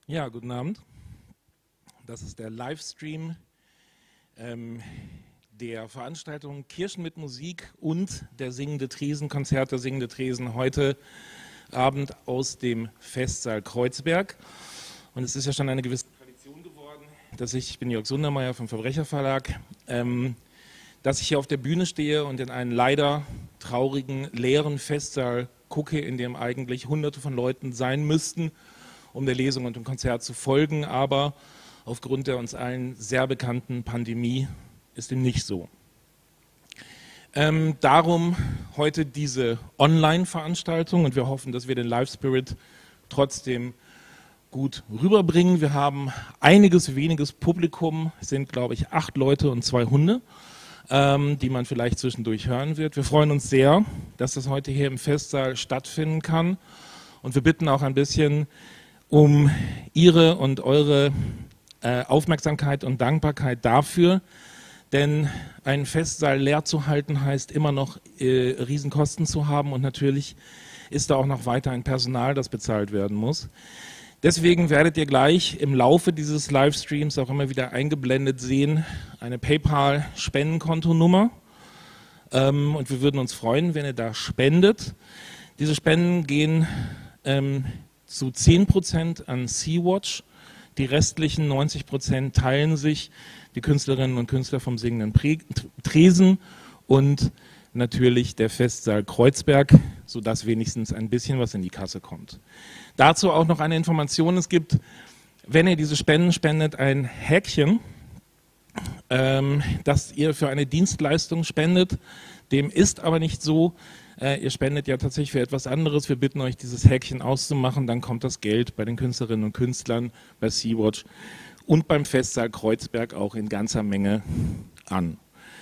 Ja, guten Abend. Das ist der Livestream der Veranstaltung Kirchen mit Musik und der Singende Tresen, Konzert der Singende Tresen heute Abend aus dem Festsaal Kreuzberg. Und es ist ja schon eine gewisse Tradition geworden, dass ich bin Jörg Sundermeier vom Verbrecherverlag, dass ich hier auf der Bühne stehe und in einen leider traurigen, leeren Festsaal gucke, in dem eigentlich Hunderte von Leuten sein müssten, um der Lesung und dem Konzert zu folgen, aber aufgrund der uns allen sehr bekannten Pandemie ist dem nicht so. Darum heute diese Online-Veranstaltung und wir hoffen, dass wir den Live-Spirit trotzdem gut rüberbringen. Wir haben weniges Publikum, es sind glaube ich 8 Leute und 2 Hunde, die man vielleicht zwischendurch hören wird. Wir freuen uns sehr, dass das heute hier im Festsaal stattfinden kann und wir bitten auch ein bisschen um Ihre und eure Aufmerksamkeit und Dankbarkeit dafür, denn einen Festsaal leer zu halten heißt immer noch Riesenkosten zu haben und natürlich ist da auch noch weiter ein Personal, das bezahlt werden muss. Deswegen werdet ihr gleich im Laufe dieses Livestreams auch immer wieder eingeblendet sehen, eine PayPal-Spendenkontonummer und wir würden uns freuen, wenn ihr da spendet. Diese Spenden gehen zu 10% an Sea-Watch, die restlichen 90% teilen sich die Künstlerinnen und Künstler vom Singenden Tresen und natürlich der Festsaal Kreuzberg, sodass wenigstens ein bisschen was in die Kasse kommt. Dazu auch noch eine Information, es gibt, wenn ihr diese Spenden spendet, ein Häkchen, das ihr für eine Dienstleistung spendet, dem ist aber nicht so. Ihr spendet ja tatsächlich für etwas anderes. Wir bitten euch, dieses Häkchen auszumachen. Dann kommt das Geld bei den Künstlerinnen und Künstlern, bei Sea-Watch und beim Festsaal Kreuzberg auch in ganzer Menge an.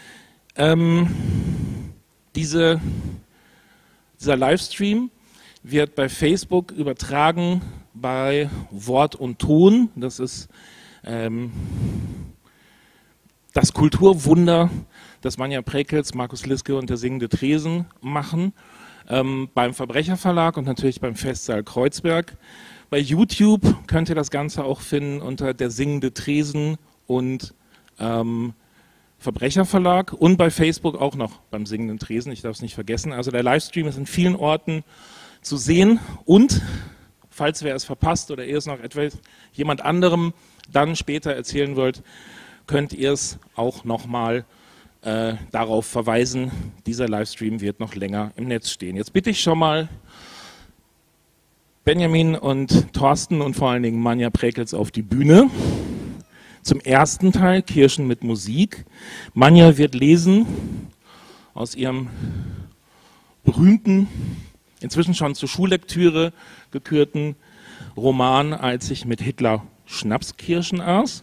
Dieser Livestream wird bei Facebook übertragen bei Wort und Ton. Das ist das Kulturwunder, das Manja Prekels, Markus Liske und der Singende Tresen machen, beim Verbrecherverlag und natürlich beim Festsaal Kreuzberg. Bei YouTube könnt ihr das Ganze auch finden unter der Singende Tresen und Verbrecherverlag und bei Facebook auch noch beim Singenden Tresen, ich darf es nicht vergessen. Also der Livestream ist in vielen Orten zu sehen und, falls wer es verpasst oder ihr es noch etwas jemand anderem dann später erzählen wollt, könnt ihr es auch nochmal darauf verweisen, dieser Livestream wird noch länger im Netz stehen. Jetzt bitte ich schon mal Benjamin und Thorsten und vor allen Dingen Manja Prekels auf die Bühne. Zum ersten Teil Kirchen mit Musik. Manja wird lesen aus ihrem berühmten, inzwischen schon zur Schullektüre gekürten Roman Als ich mit Hitler Schnapskirschen aß.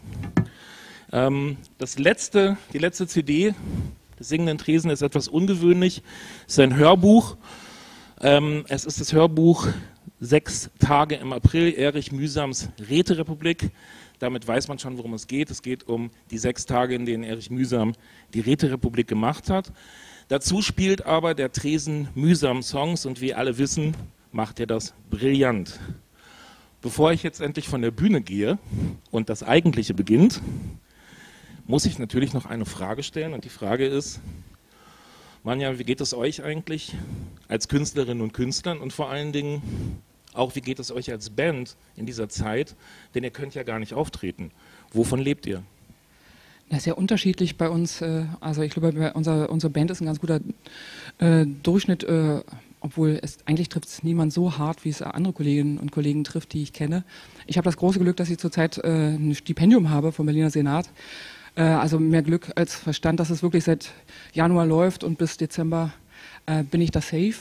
Die letzte CD des Singenden Tresen ist etwas ungewöhnlich. Es ist ein Hörbuch. Es ist das Hörbuch 6 Tage im April, Erich Mühsams Räterepublik. Damit weiß man schon, worum es geht. Es geht um die 6 Tage, in denen Erich Mühsam die Räterepublik gemacht hat. Dazu spielt aber der Tresen Mühsam Songs und wie alle wissen, macht er das brillant. Bevor ich jetzt endlich von der Bühne gehe und das Eigentliche beginnt, muss ich natürlich noch eine Frage stellen und die Frage ist, Manja, wie geht es euch eigentlich als Künstlerinnen und Künstlern und vor allen Dingen auch, wie geht es euch als Band in dieser Zeit, denn ihr könnt ja gar nicht auftreten. Wovon lebt ihr? Das ist ja unterschiedlich bei uns, also ich glaube, unsere Band ist ein ganz guter Durchschnitt, obwohl eigentlich trifft es niemand so hart, wie es andere Kolleginnen und Kollegen trifft, die ich kenne. Ich habe das große Glück, dass ich zurzeit ein Stipendium habe vom Berliner Senat. Also mehr Glück als Verstand, dass es wirklich seit Januar läuft und bis Dezember bin ich da safe.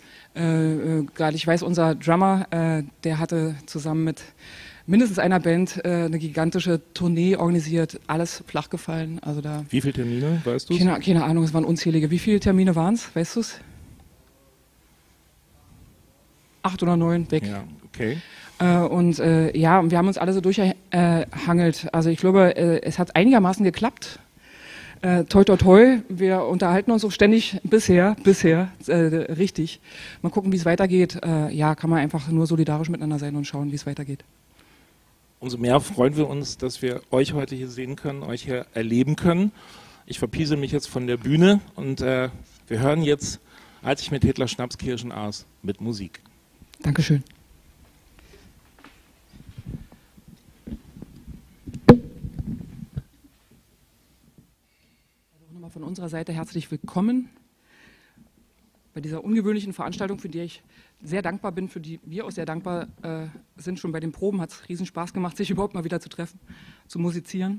Gerade ich weiß, unser Drummer, der hatte zusammen mit mindestens einer Band eine gigantische Tournee organisiert, alles flach gefallen. Also da wie viele Termine, weißt du? Keine Ahnung, es waren unzählige. Wie viele Termine waren es, weißt du es? 8 oder 9 weg. Ja, okay. Ja, wir haben uns alle so durchgehangelt. Also ich glaube, es hat einigermaßen geklappt. Toi, toi, toi. Wir unterhalten uns auch ständig bisher, richtig. Mal gucken, wie es weitergeht. Ja, kann man einfach nur solidarisch miteinander sein und schauen, wie es weitergeht. umso mehr freuen wir uns, dass wir euch heute hier sehen können, euch hier erleben können. Ich verpiese mich jetzt von der Bühne und wir hören jetzt, als ich mit Hitler Schnapskirschen aß, mit Musik. Dankeschön. Also nochmal von unserer Seite herzlich willkommen bei dieser ungewöhnlichen Veranstaltung, für die ich sehr dankbar bin, für die wir auch sehr dankbar sind. Schon bei den Proben hat es riesen Spaß gemacht, sich überhaupt mal wieder zu treffen, zu musizieren.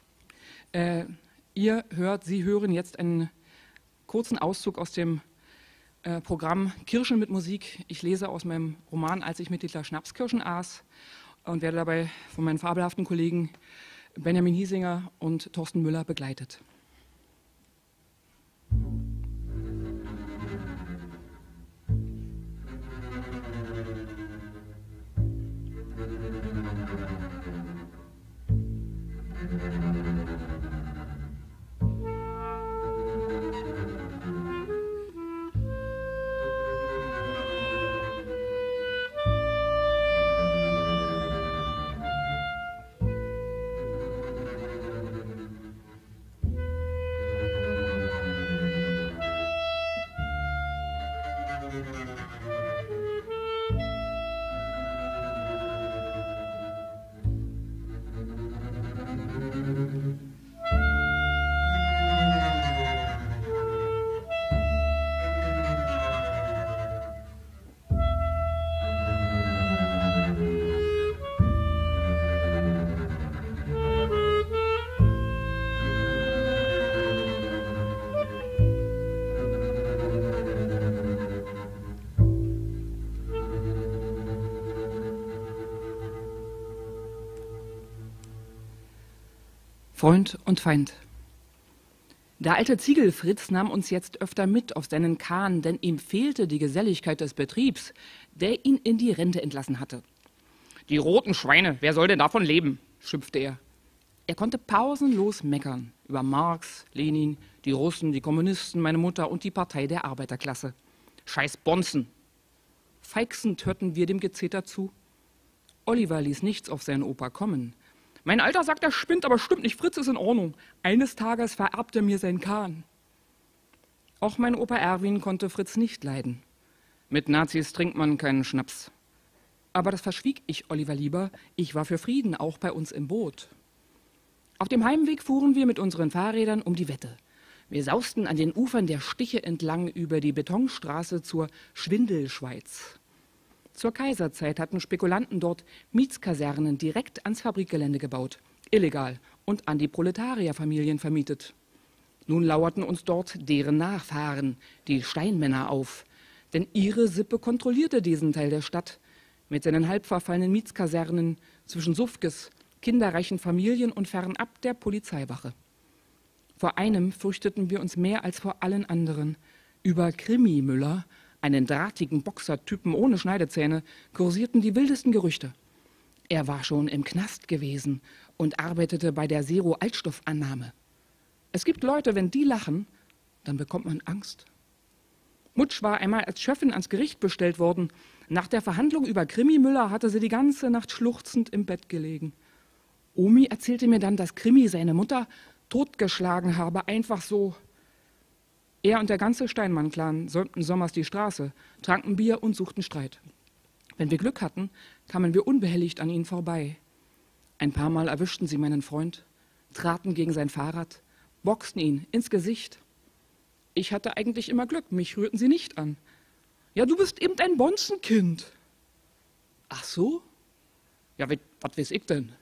Sie hören jetzt einen kurzen Auszug aus dem Programm Kirschen mit Musik. Ich lese aus meinem Roman Als ich mit Hitler Schnapskirschen aß und werde dabei von meinen fabelhaften Kollegen Benjamin Hiesinger und Thorsten Müller begleitet. Freund und Feind. Der alte Ziegelfritz nahm uns jetzt öfter mit auf seinen Kahn, denn ihm fehlte die Geselligkeit des Betriebs, der ihn in die Rente entlassen hatte. Die roten Schweine, wer soll denn davon leben? Schimpfte er. Er konnte pausenlos meckern über Marx, Lenin, die Russen, die Kommunisten, meine Mutter und die Partei der Arbeiterklasse. Scheiß Bonzen! Feixend hörten wir dem Gezeter zu. Oliver ließ nichts auf seinen Opa kommen. Mein Alter sagt, er spinnt, aber stimmt nicht, Fritz ist in Ordnung. Eines Tages vererbt er mir seinen Kahn. Auch mein Opa Erwin konnte Fritz nicht leiden. Mit Nazis trinkt man keinen Schnaps. Aber das verschwieg ich Oliver lieber, ich war für Frieden, auch bei uns im Boot. Auf dem Heimweg fuhren wir mit unseren Fahrrädern um die Wette. Wir sausten an den Ufern der Stiche entlang über die Betonstraße zur Schwindelschweiz. Zur Kaiserzeit hatten Spekulanten dort Mietskasernen direkt ans Fabrikgelände gebaut, illegal und an die Proletarierfamilien vermietet. Nun lauerten uns dort deren Nachfahren, die Steinmänner, auf, denn ihre Sippe kontrollierte diesen Teil der Stadt mit seinen halb verfallenen Mietskasernen zwischen Suffkes, kinderreichen Familien und fernab der Polizeiwache. Vor einem fürchteten wir uns mehr als vor allen anderen. Über Krimi Müller, einen drahtigen Boxertypen ohne Schneidezähne, kursierten die wildesten Gerüchte. Er war schon im Knast gewesen und arbeitete bei der Zero-Altstoffannahme. Es gibt Leute, wenn die lachen, dann bekommt man Angst. Mutsch war einmal als Schöffin ans Gericht bestellt worden. Nach der Verhandlung über Krimi Müller hatte sie die ganze Nacht schluchzend im Bett gelegen. Omi erzählte mir dann, dass Krimi seine Mutter totgeschlagen habe, einfach so. Er und der ganze Steinmann-Clan säumten sommers die Straße, tranken Bier und suchten Streit. Wenn wir Glück hatten, kamen wir unbehelligt an ihnen vorbei. Ein paar Mal erwischten sie meinen Freund, traten gegen sein Fahrrad, boxten ihn ins Gesicht. Ich hatte eigentlich immer Glück, mich rührten sie nicht an. Ja, du bist eben ein Bonzenkind. Ach so? Ja, was weiß ich denn?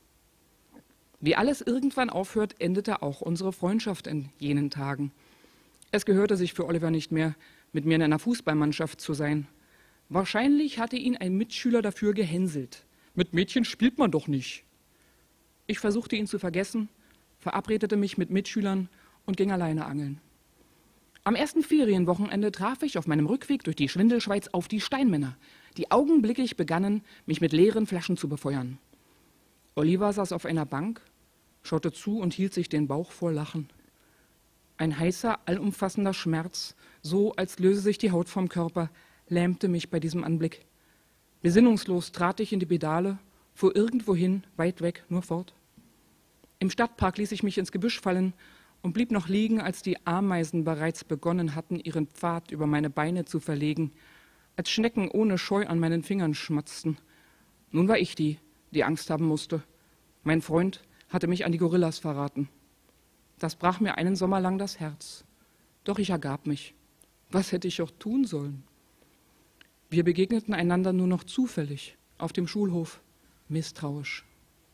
Wie alles irgendwann aufhört, endete auch unsere Freundschaft in jenen Tagen. Es gehörte sich für Oliver nicht mehr, mit mir in einer Fußballmannschaft zu sein. Wahrscheinlich hatte ihn ein Mitschüler dafür gehänselt. Mit Mädchen spielt man doch nicht. Ich versuchte ihn zu vergessen, verabredete mich mit Mitschülern und ging alleine angeln. Am ersten Ferienwochenende traf ich auf meinem Rückweg durch die Schwindelschweiz auf die Steinmänner, die augenblicklich begannen, mich mit leeren Flaschen zu befeuern. Oliver saß auf einer Bank, schaute zu und hielt sich den Bauch vor Lachen. Ein heißer, allumfassender Schmerz, so als löse sich die Haut vom Körper, lähmte mich bei diesem Anblick. Besinnungslos trat ich in die Pedale fuhr irgendwohin, weit weg, nur fort. Im Stadtpark ließ ich mich ins Gebüsch fallen und blieb noch liegen, als die Ameisen bereits begonnen hatten, ihren Pfad über meine Beine zu verlegen, als Schnecken ohne Scheu an meinen Fingern schmatzten. Nun war ich die Angst haben musste. Mein Freund hatte mich an die Gorillas verraten. Das brach mir einen Sommer lang das Herz. Doch ich ergab mich. Was hätte ich auch tun sollen? Wir begegneten einander nur noch zufällig, auf dem Schulhof, misstrauisch.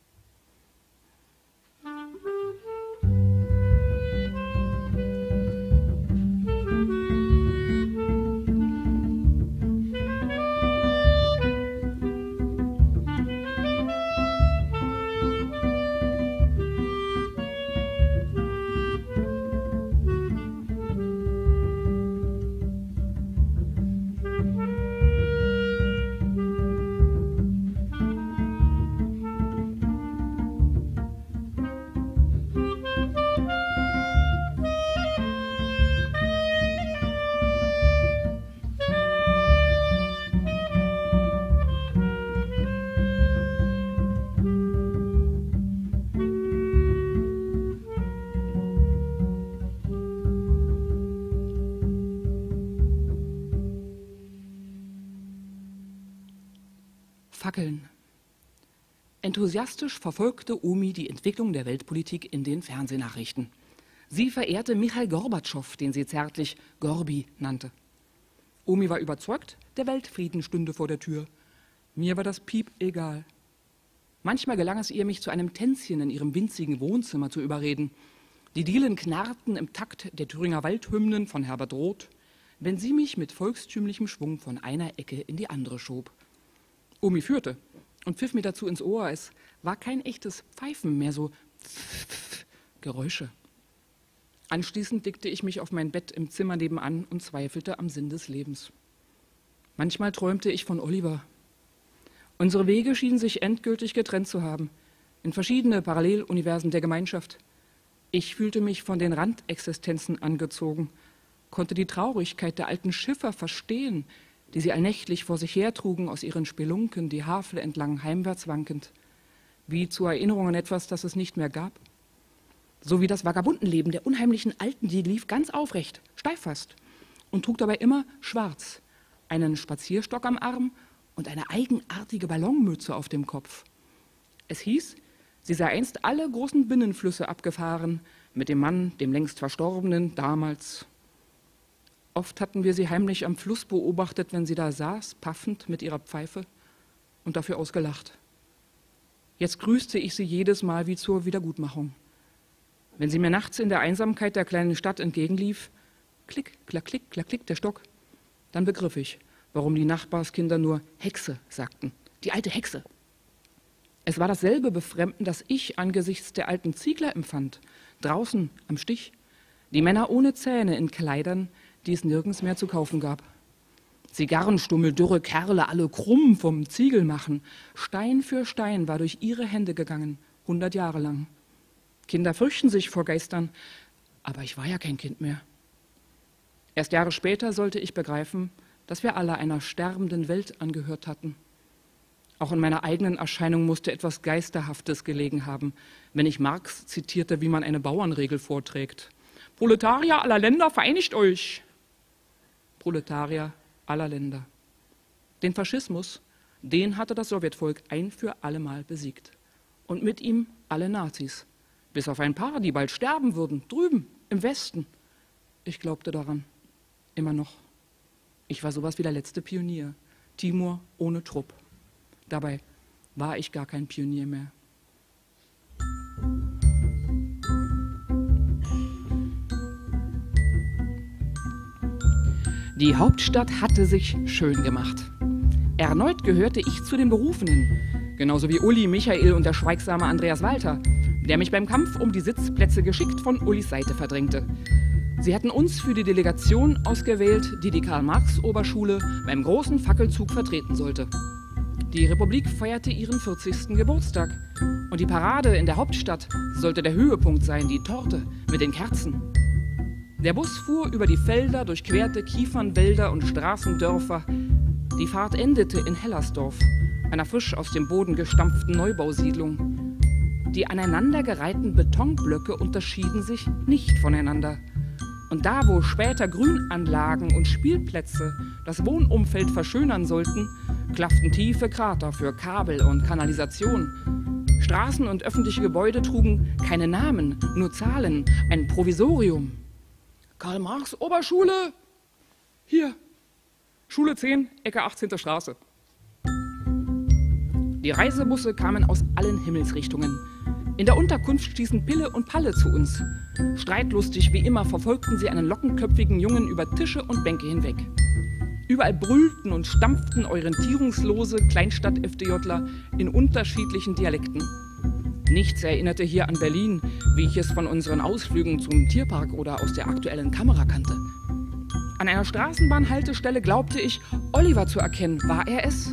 Fackeln. Enthusiastisch verfolgte Omi die Entwicklung der Weltpolitik in den Fernsehnachrichten. Sie verehrte Michail Gorbatschow, den sie zärtlich Gorbi nannte. Omi war überzeugt, der Weltfrieden stünde vor der Tür. Mir war das Piep egal. Manchmal gelang es ihr, mich zu einem Tänzchen in ihrem winzigen Wohnzimmer zu überreden. Die Dielen knarrten im Takt der Thüringer Waldhymnen von Herbert Roth, wenn sie mich mit volkstümlichem Schwung von einer Ecke in die andere schob. Omi führte und pfiff mir dazu ins Ohr. Es war kein echtes Pfeifen, mehr so Geräusche. Anschließend legte ich mich auf mein Bett im Zimmer nebenan und zweifelte am Sinn des Lebens. Manchmal träumte ich von Oliver. Unsere Wege schienen sich endgültig getrennt zu haben, in verschiedene Paralleluniversen der Gemeinschaft. Ich fühlte mich von den Randexistenzen angezogen, konnte die Traurigkeit der alten Schiffer verstehen, die sie allnächtlich vor sich hertrugen, aus ihren Spelunken die Havel entlang heimwärts wankend, wie zu Erinnerungen etwas, das es nicht mehr gab. So wie das Vagabundenleben der unheimlichen Alten, die lief ganz aufrecht, steif fast und trug dabei immer schwarz, einen Spazierstock am Arm und eine eigenartige Ballonmütze auf dem Kopf. Es hieß, sie sei einst alle großen Binnenflüsse abgefahren, mit dem Mann, dem längst Verstorbenen, damals. Oft hatten wir sie heimlich am Fluss beobachtet, wenn sie da saß, paffend mit ihrer Pfeife, und dafür ausgelacht. Jetzt grüßte ich sie jedes Mal wie zur Wiedergutmachung. Wenn sie mir nachts in der Einsamkeit der kleinen Stadt entgegenlief, klick, klack, klick, klack, klick, der Stock, dann begriff ich, warum die Nachbarskinder nur Hexe sagten. Die alte Hexe. Es war dasselbe Befremden, das ich angesichts der alten Ziegler empfand, draußen am Stich, die Männer ohne Zähne in Kleidern, die es nirgends mehr zu kaufen gab. Zigarrenstummel, dürre Kerle, alle krumm vom Ziegelmachen. Stein für Stein war durch ihre Hände gegangen, 100 Jahre lang. Kinder fürchten sich vor Geistern, aber ich war ja kein Kind mehr. Erst Jahre später sollte ich begreifen, dass wir alle einer sterbenden Welt angehört hatten. Auch in meiner eigenen Erscheinung musste etwas Geisterhaftes gelegen haben, wenn ich Marx zitierte, wie man eine Bauernregel vorträgt. Proletarier aller Länder, vereinigt euch! Proletarier aller Länder. Den Faschismus, den hatte das Sowjetvolk ein für allemal besiegt. Und mit ihm alle Nazis. Bis auf ein paar, die bald sterben würden, drüben, im Westen. Ich glaubte daran. Immer noch. Ich war sowas wie der letzte Pionier. Timur ohne Trupp. Dabei war ich gar kein Pionier mehr. Die Hauptstadt hatte sich schön gemacht. Erneut gehörte ich zu den Berufenen, genauso wie Uli, Michael und der schweigsame Andreas Walter, der mich beim Kampf um die Sitzplätze geschickt von Ulis Seite verdrängte. Sie hatten uns für die Delegation ausgewählt, die die Karl-Marx-Oberschule beim großen Fackelzug vertreten sollte. Die Republik feierte ihren 40. Geburtstag und die Parade in der Hauptstadt sollte der Höhepunkt sein, die Torte mit den Kerzen. Der Bus fuhr über die Felder, durchquerte Kiefernwälder und Straßendörfer. Die Fahrt endete in Hellersdorf, einer frisch aus dem Boden gestampften Neubausiedlung. Die aneinandergereihten Betonblöcke unterschieden sich nicht voneinander. Und da, wo später Grünanlagen und Spielplätze das Wohnumfeld verschönern sollten, klafften tiefe Krater für Kabel und Kanalisation. Straßen und öffentliche Gebäude trugen keine Namen, nur Zahlen, ein Provisorium. Karl-Marx-Oberschule, hier, Schule 10, Ecke 18. Straße. Die Reisebusse kamen aus allen Himmelsrichtungen. In der Unterkunft stießen Pille und Palle zu uns. Streitlustig wie immer verfolgten sie einen lockenköpfigen Jungen über Tische und Bänke hinweg. Überall brüllten und stampften orientierungslose Kleinstadt-FDJler in unterschiedlichen Dialekten. Nichts erinnerte hier an Berlin, wie ich es von unseren Ausflügen zum Tierpark oder aus der aktuellen Kamera kannte. An einer Straßenbahnhaltestelle glaubte ich, Oliver zu erkennen. War er es?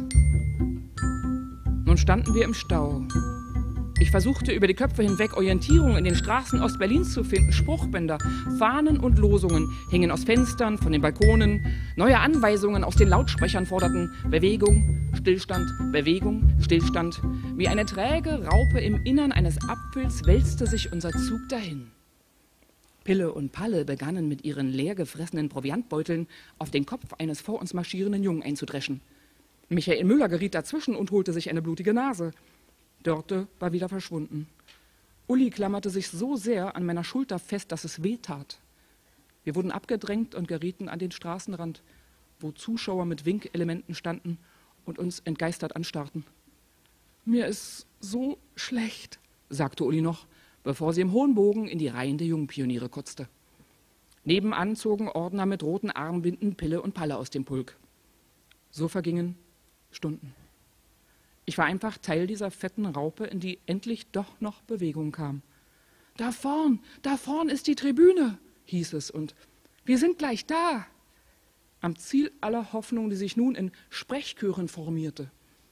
Nun standen wir im Stau. Ich versuchte über die Köpfe hinweg Orientierung in den Straßen Ostberlins zu finden. Spruchbänder, Fahnen und Losungen hingen aus Fenstern, von den Balkonen. Neue Anweisungen aus den Lautsprechern forderten Bewegung, Stillstand, Bewegung, Stillstand. Wie eine träge Raupe im Innern eines Apfels wälzte sich unser Zug dahin. Pille und Palle begannen mit ihren leer gefressenen Proviantbeuteln auf den Kopf eines vor uns marschierenden Jungen einzudreschen. Michael Müller geriet dazwischen und holte sich eine blutige Nase. Dörte war wieder verschwunden. Uli klammerte sich so sehr an meiner Schulter fest, dass es weh tat. Wir wurden abgedrängt und gerieten an den Straßenrand, wo Zuschauer mit Winkelementen standen und uns entgeistert anstarrten. »Mir ist so schlecht«, sagte Uli noch, bevor sie im hohen Bogen in die Reihen der Jungpioniere kotzte. Nebenan zogen Ordner mit roten Armbinden Pille und Palle aus dem Pulk. So vergingen Stunden. Ich war einfach Teil dieser fetten Raupe, in die endlich doch noch Bewegung kam. Da vorn ist die Tribüne«, hieß es, und »wir sind gleich da«. Am Ziel aller Hoffnung, die sich nun in Sprechchören formierte.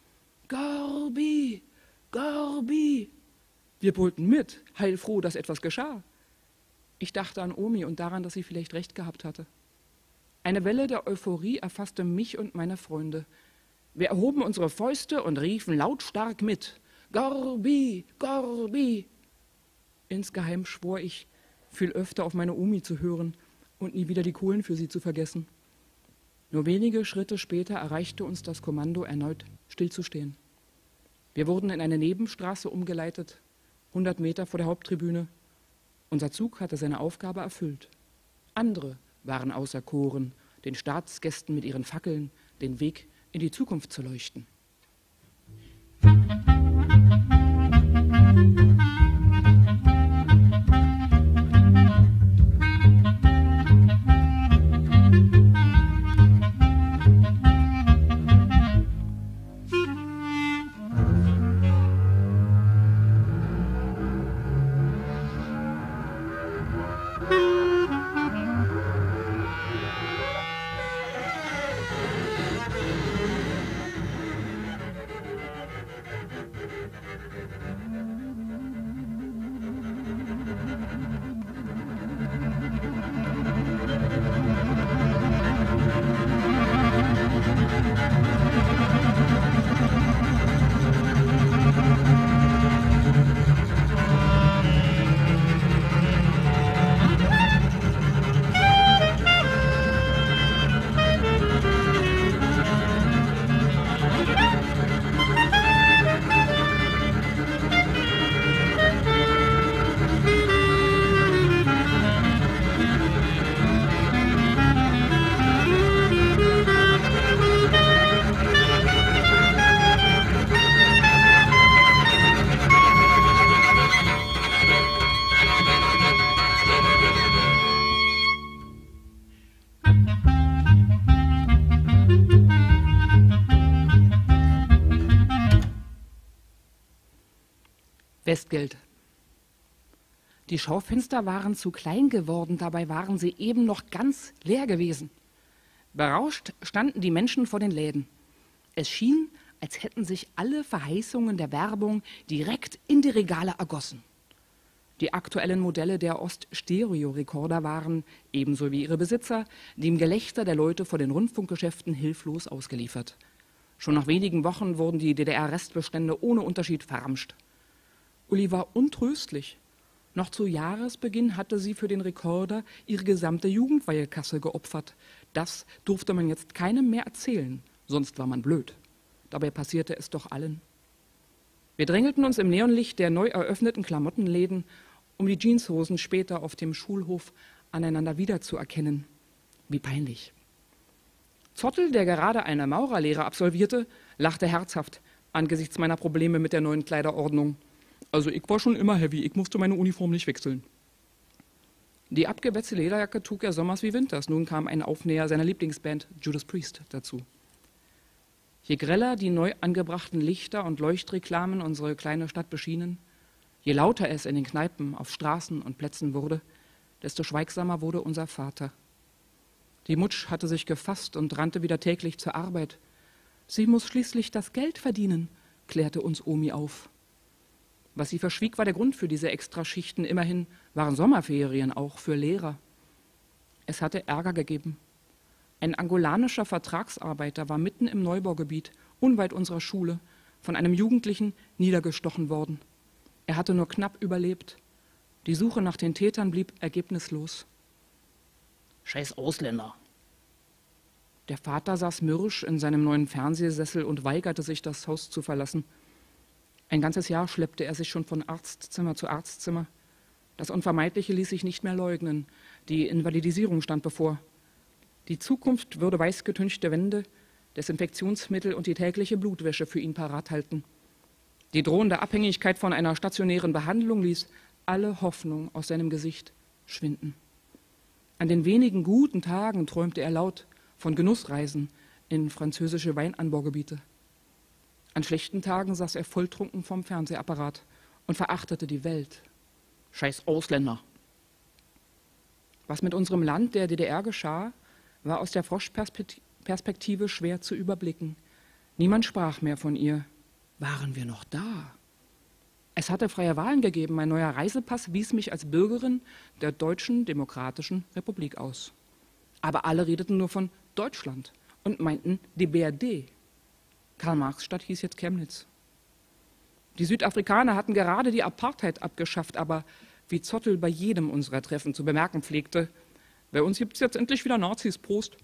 »Gorbi, Gorbi!« Wir brüllten mit, heilfroh, dass etwas geschah. Ich dachte an Omi und daran, dass sie vielleicht recht gehabt hatte. Eine Welle der Euphorie erfasste mich und meine Freunde. Wir erhoben unsere Fäuste und riefen lautstark mit. »Gorbi, Gorbi!« Insgeheim schwor ich, viel öfter auf meine Omi zu hören und nie wieder die Kohlen für sie zu vergessen. Nur wenige Schritte später erreichte uns das Kommando, erneut stillzustehen. Wir wurden in eine Nebenstraße umgeleitet, 100 Meter vor der Haupttribüne. Unser Zug hatte seine Aufgabe erfüllt. Andere waren auserkoren, den Staatsgästen mit ihren Fackeln den Weg in die Zukunft zu leuchten. Westgeld. Die Schaufenster waren zu klein geworden, dabei waren sie eben noch ganz leer gewesen. Berauscht standen die Menschen vor den Läden. Es schien, als hätten sich alle Verheißungen der Werbung direkt in die Regale ergossen. Die aktuellen Modelle der Ost-Stereo-Rekorder waren, ebenso wie ihre Besitzer, dem Gelächter der Leute vor den Rundfunkgeschäften hilflos ausgeliefert. Schon nach wenigen Wochen wurden die DDR-Restbestände ohne Unterschied verramscht. Uli war untröstlich. Noch zu Jahresbeginn hatte sie für den Rekorder ihre gesamte Jugendweihekasse geopfert. Das durfte man jetzt keinem mehr erzählen, sonst war man blöd. Dabei passierte es doch allen. Wir drängelten uns im Neonlicht der neu eröffneten Klamottenläden, um die Jeanshosen später auf dem Schulhof aneinander wiederzuerkennen. Wie peinlich. Zottel, der gerade eine Maurerlehre absolvierte, lachte herzhaft angesichts meiner Probleme mit der neuen Kleiderordnung. Also ich war schon immer heavy, ich musste meine Uniform nicht wechseln. Die abgewetzte Lederjacke trug er sommers wie winters. Nun kam ein Aufnäher seiner Lieblingsband Judas Priest dazu. Je greller die neu angebrachten Lichter und Leuchtreklamen unsere kleine Stadt beschienen, je lauter es in den Kneipen, auf Straßen und Plätzen wurde, desto schweigsamer wurde unser Vater. Die Mutsch hatte sich gefasst und rannte wieder täglich zur Arbeit. Sie muss schließlich das Geld verdienen, klärte uns Omi auf. Was sie verschwieg, war der Grund für diese Extraschichten. Immerhin waren Sommerferien auch für Lehrer. Es hatte Ärger gegeben. Ein angolanischer Vertragsarbeiter war mitten im Neubaugebiet, unweit unserer Schule, von einem Jugendlichen niedergestochen worden. Er hatte nur knapp überlebt. Die Suche nach den Tätern blieb ergebnislos. Scheiß Ausländer. Der Vater saß mürrisch in seinem neuen Fernsehsessel und weigerte sich, das Haus zu verlassen. Ein ganzes Jahr schleppte er sich schon von Arztzimmer zu Arztzimmer. Das Unvermeidliche ließ sich nicht mehr leugnen. Die Invalidisierung stand bevor. Die Zukunft würde weißgetünchte Wände, Desinfektionsmittel und die tägliche Blutwäsche für ihn parat halten. Die drohende Abhängigkeit von einer stationären Behandlung ließ alle Hoffnung aus seinem Gesicht schwinden. An den wenigen guten Tagen träumte er laut von Genussreisen in französische Weinanbaugebiete. An schlechten Tagen saß er volltrunken vorm Fernsehapparat und verachtete die Welt. Scheiß Ausländer. Was mit unserem Land, der DDR, geschah, war aus der Froschperspektive schwer zu überblicken. Niemand sprach mehr von ihr. Waren wir noch da? Es hatte freie Wahlen gegeben. Mein neuer Reisepass wies mich als Bürgerin der Deutschen Demokratischen Republik aus. Aber alle redeten nur von Deutschland und meinten die BRD. Karl-Marx-Stadt hieß jetzt Chemnitz. Die Südafrikaner hatten gerade die Apartheid abgeschafft, aber wie Zottel bei jedem unserer Treffen zu bemerken pflegte, bei uns gibt es jetzt endlich wieder Nazis. Prost.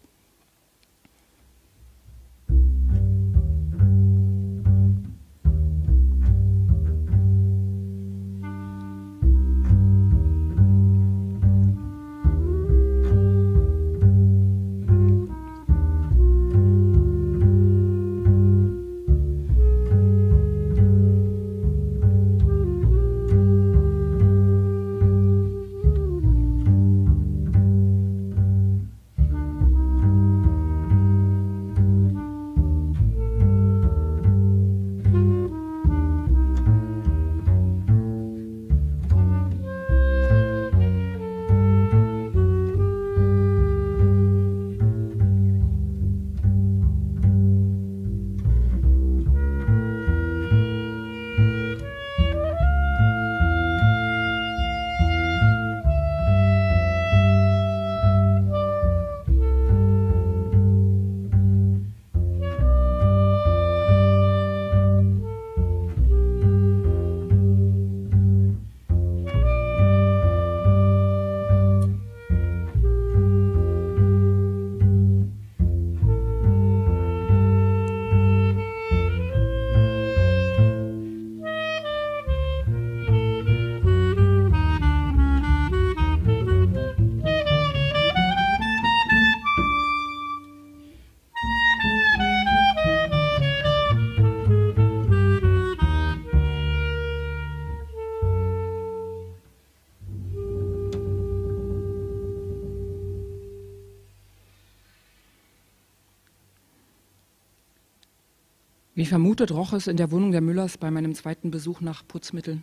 Wie vermutet roch es in der Wohnung der Müllers bei meinem zweiten Besuch nach Putzmitteln.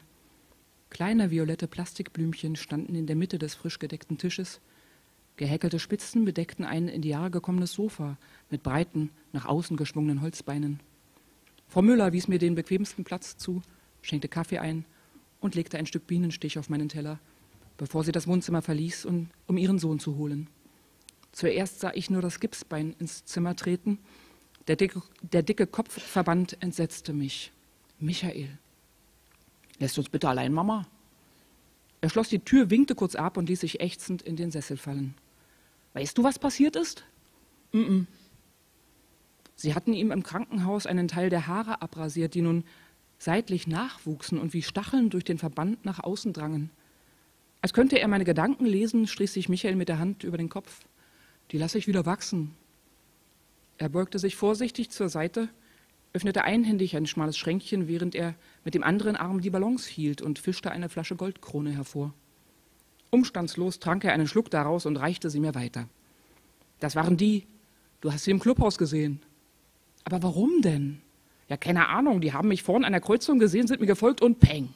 Kleine violette Plastikblümchen standen in der Mitte des frisch gedeckten Tisches. Gehäkelte Spitzen bedeckten ein in die Jahre gekommenes Sofa mit breiten, nach außen geschwungenen Holzbeinen. Frau Müller wies mir den bequemsten Platz zu, schenkte Kaffee ein und legte ein Stück Bienenstich auf meinen Teller, bevor sie das Wohnzimmer verließ, um ihren Sohn zu holen. Zuerst sah ich nur das Gipsbein ins Zimmer treten, Der dicke Kopfverband entsetzte mich. Michael, lässt uns bitte allein, Mama? Er schloss die Tür, winkte kurz ab und ließ sich ächzend in den Sessel fallen. Weißt du, was passiert ist? Sie hatten ihm im Krankenhaus einen Teil der Haare abrasiert, die nun seitlich nachwuchsen und wie Stacheln durch den Verband nach außen drangen. Als könnte er meine Gedanken lesen, strich sich Michael mit der Hand über den Kopf. Die lasse ich wieder wachsen. Er beugte sich vorsichtig zur Seite, öffnete einhändig ein schmales Schränkchen, während er mit dem anderen Arm die Ballons hielt und fischte eine Flasche Goldkrone hervor. Umstandslos trank er einen Schluck daraus und reichte sie mir weiter. Das waren die. Du hast sie im Clubhaus gesehen. Aber warum denn? Ja, keine Ahnung, die haben mich vorn an der Kreuzung gesehen, sind mir gefolgt und peng.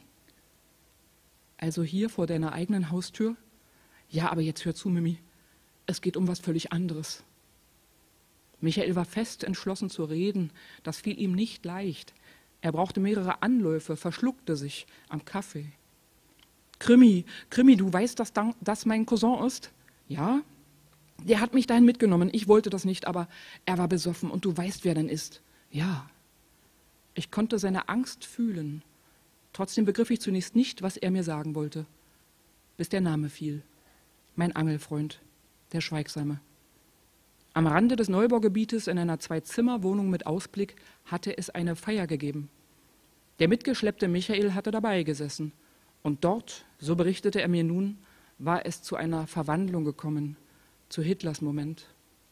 Also hier vor deiner eigenen Haustür? Ja, aber jetzt hör zu, Mimi. Es geht um was völlig anderes. Michael war fest entschlossen zu reden. Das fiel ihm nicht leicht. Er brauchte mehrere Anläufe, verschluckte sich am Kaffee. Krimi, du weißt, dass das mein Cousin ist? Ja? Der hat mich dahin mitgenommen. Ich wollte das nicht, aber er war besoffen und du weißt, wer denn ist. Ja. Ich konnte seine Angst fühlen. Trotzdem begriff ich zunächst nicht, was er mir sagen wollte, bis der Name fiel. Mein Angelfreund, der Schweigsame. Am Rande des Neubaugebietes in einer Zwei-Zimmer-Wohnung mit Ausblick hatte es eine Feier gegeben. Der mitgeschleppte Michael hatte dabei gesessen. Und dort, so berichtete er mir nun, war es zu einer Verwandlung gekommen, zu Hitlers Moment.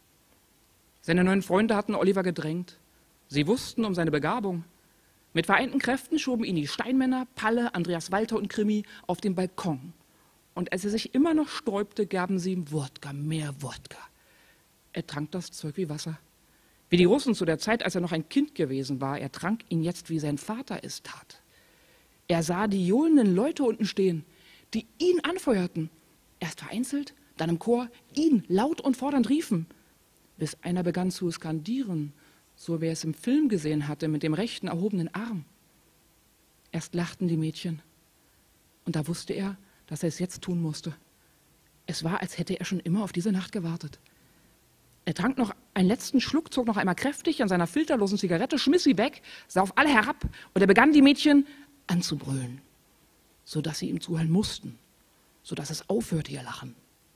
Seine neuen Freunde hatten Oliver gedrängt. Sie wussten um seine Begabung. Mit vereinten Kräften schoben ihn die Steinmänner, Palle, Andreas Walter und Krimi auf den Balkon. Und als er sich immer noch sträubte, gaben sie ihm Wodka, mehr Wodka. Er trank das Zeug wie Wasser. Wie die Russen zu der Zeit, als er noch ein Kind gewesen war. Er trank ihn jetzt, wie sein Vater es tat. Er sah die johlenden Leute unten stehen, die ihn anfeuerten. Erst vereinzelt, dann im Chor, ihn laut und fordernd riefen. Bis einer begann zu skandieren, so wie er es im Film gesehen hatte, mit dem rechten erhobenen Arm. Erst lachten die Mädchen. Und da wusste er, dass er es jetzt tun musste. Es war, als hätte er schon immer auf diese Nacht gewartet. Er trank noch einen letzten Schluck, zog noch einmal kräftig an seiner filterlosen Zigarette, schmiss sie weg, sah auf alle herab und er begann die Mädchen anzubrüllen, sodass sie ihm zuhören mussten, sodass es aufhörte, ihr Lachen.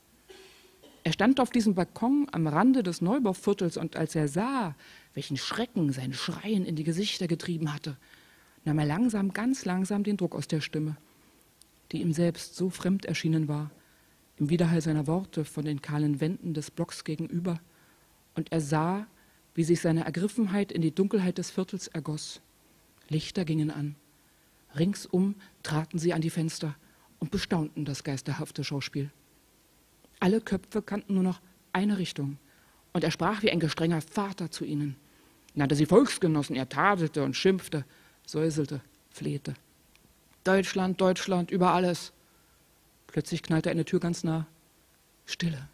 Er stand auf diesem Balkon am Rande des Neubauviertels und als er sah, welchen Schrecken sein Schreien in die Gesichter getrieben hatte, nahm er langsam, ganz langsam den Druck aus der Stimme, die ihm selbst so fremd erschienen war, im Widerhall seiner Worte von den kahlen Wänden des Blocks gegenüber, und er sah, wie sich seine Ergriffenheit in die Dunkelheit des Viertels ergoss. Lichter gingen an. Ringsum traten sie an die Fenster und bestaunten das geisterhafte Schauspiel. Alle Köpfe kannten nur noch eine Richtung, und er sprach wie ein gestrenger Vater zu ihnen, nannte sie Volksgenossen, er tadelte und schimpfte, säuselte, flehte. Deutschland, Deutschland, über alles. Plötzlich knallte eine Tür ganz nah. Stille.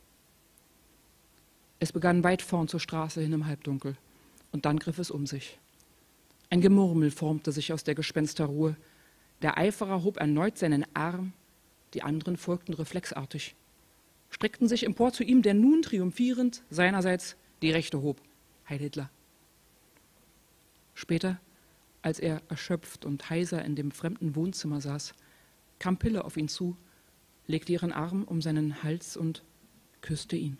Es begann weit vorn zur Straße hin im Halbdunkel, und dann griff es um sich. Ein Gemurmel formte sich aus der Gespensterruhe. Der Eiferer hob erneut seinen Arm, die anderen folgten reflexartig, streckten sich empor zu ihm, der nun triumphierend seinerseits die Rechte hob. Heil Hitler. Später, als er erschöpft und heiser in dem fremden Wohnzimmer saß, kam Pille auf ihn zu, legte ihren Arm um seinen Hals und küsste ihn.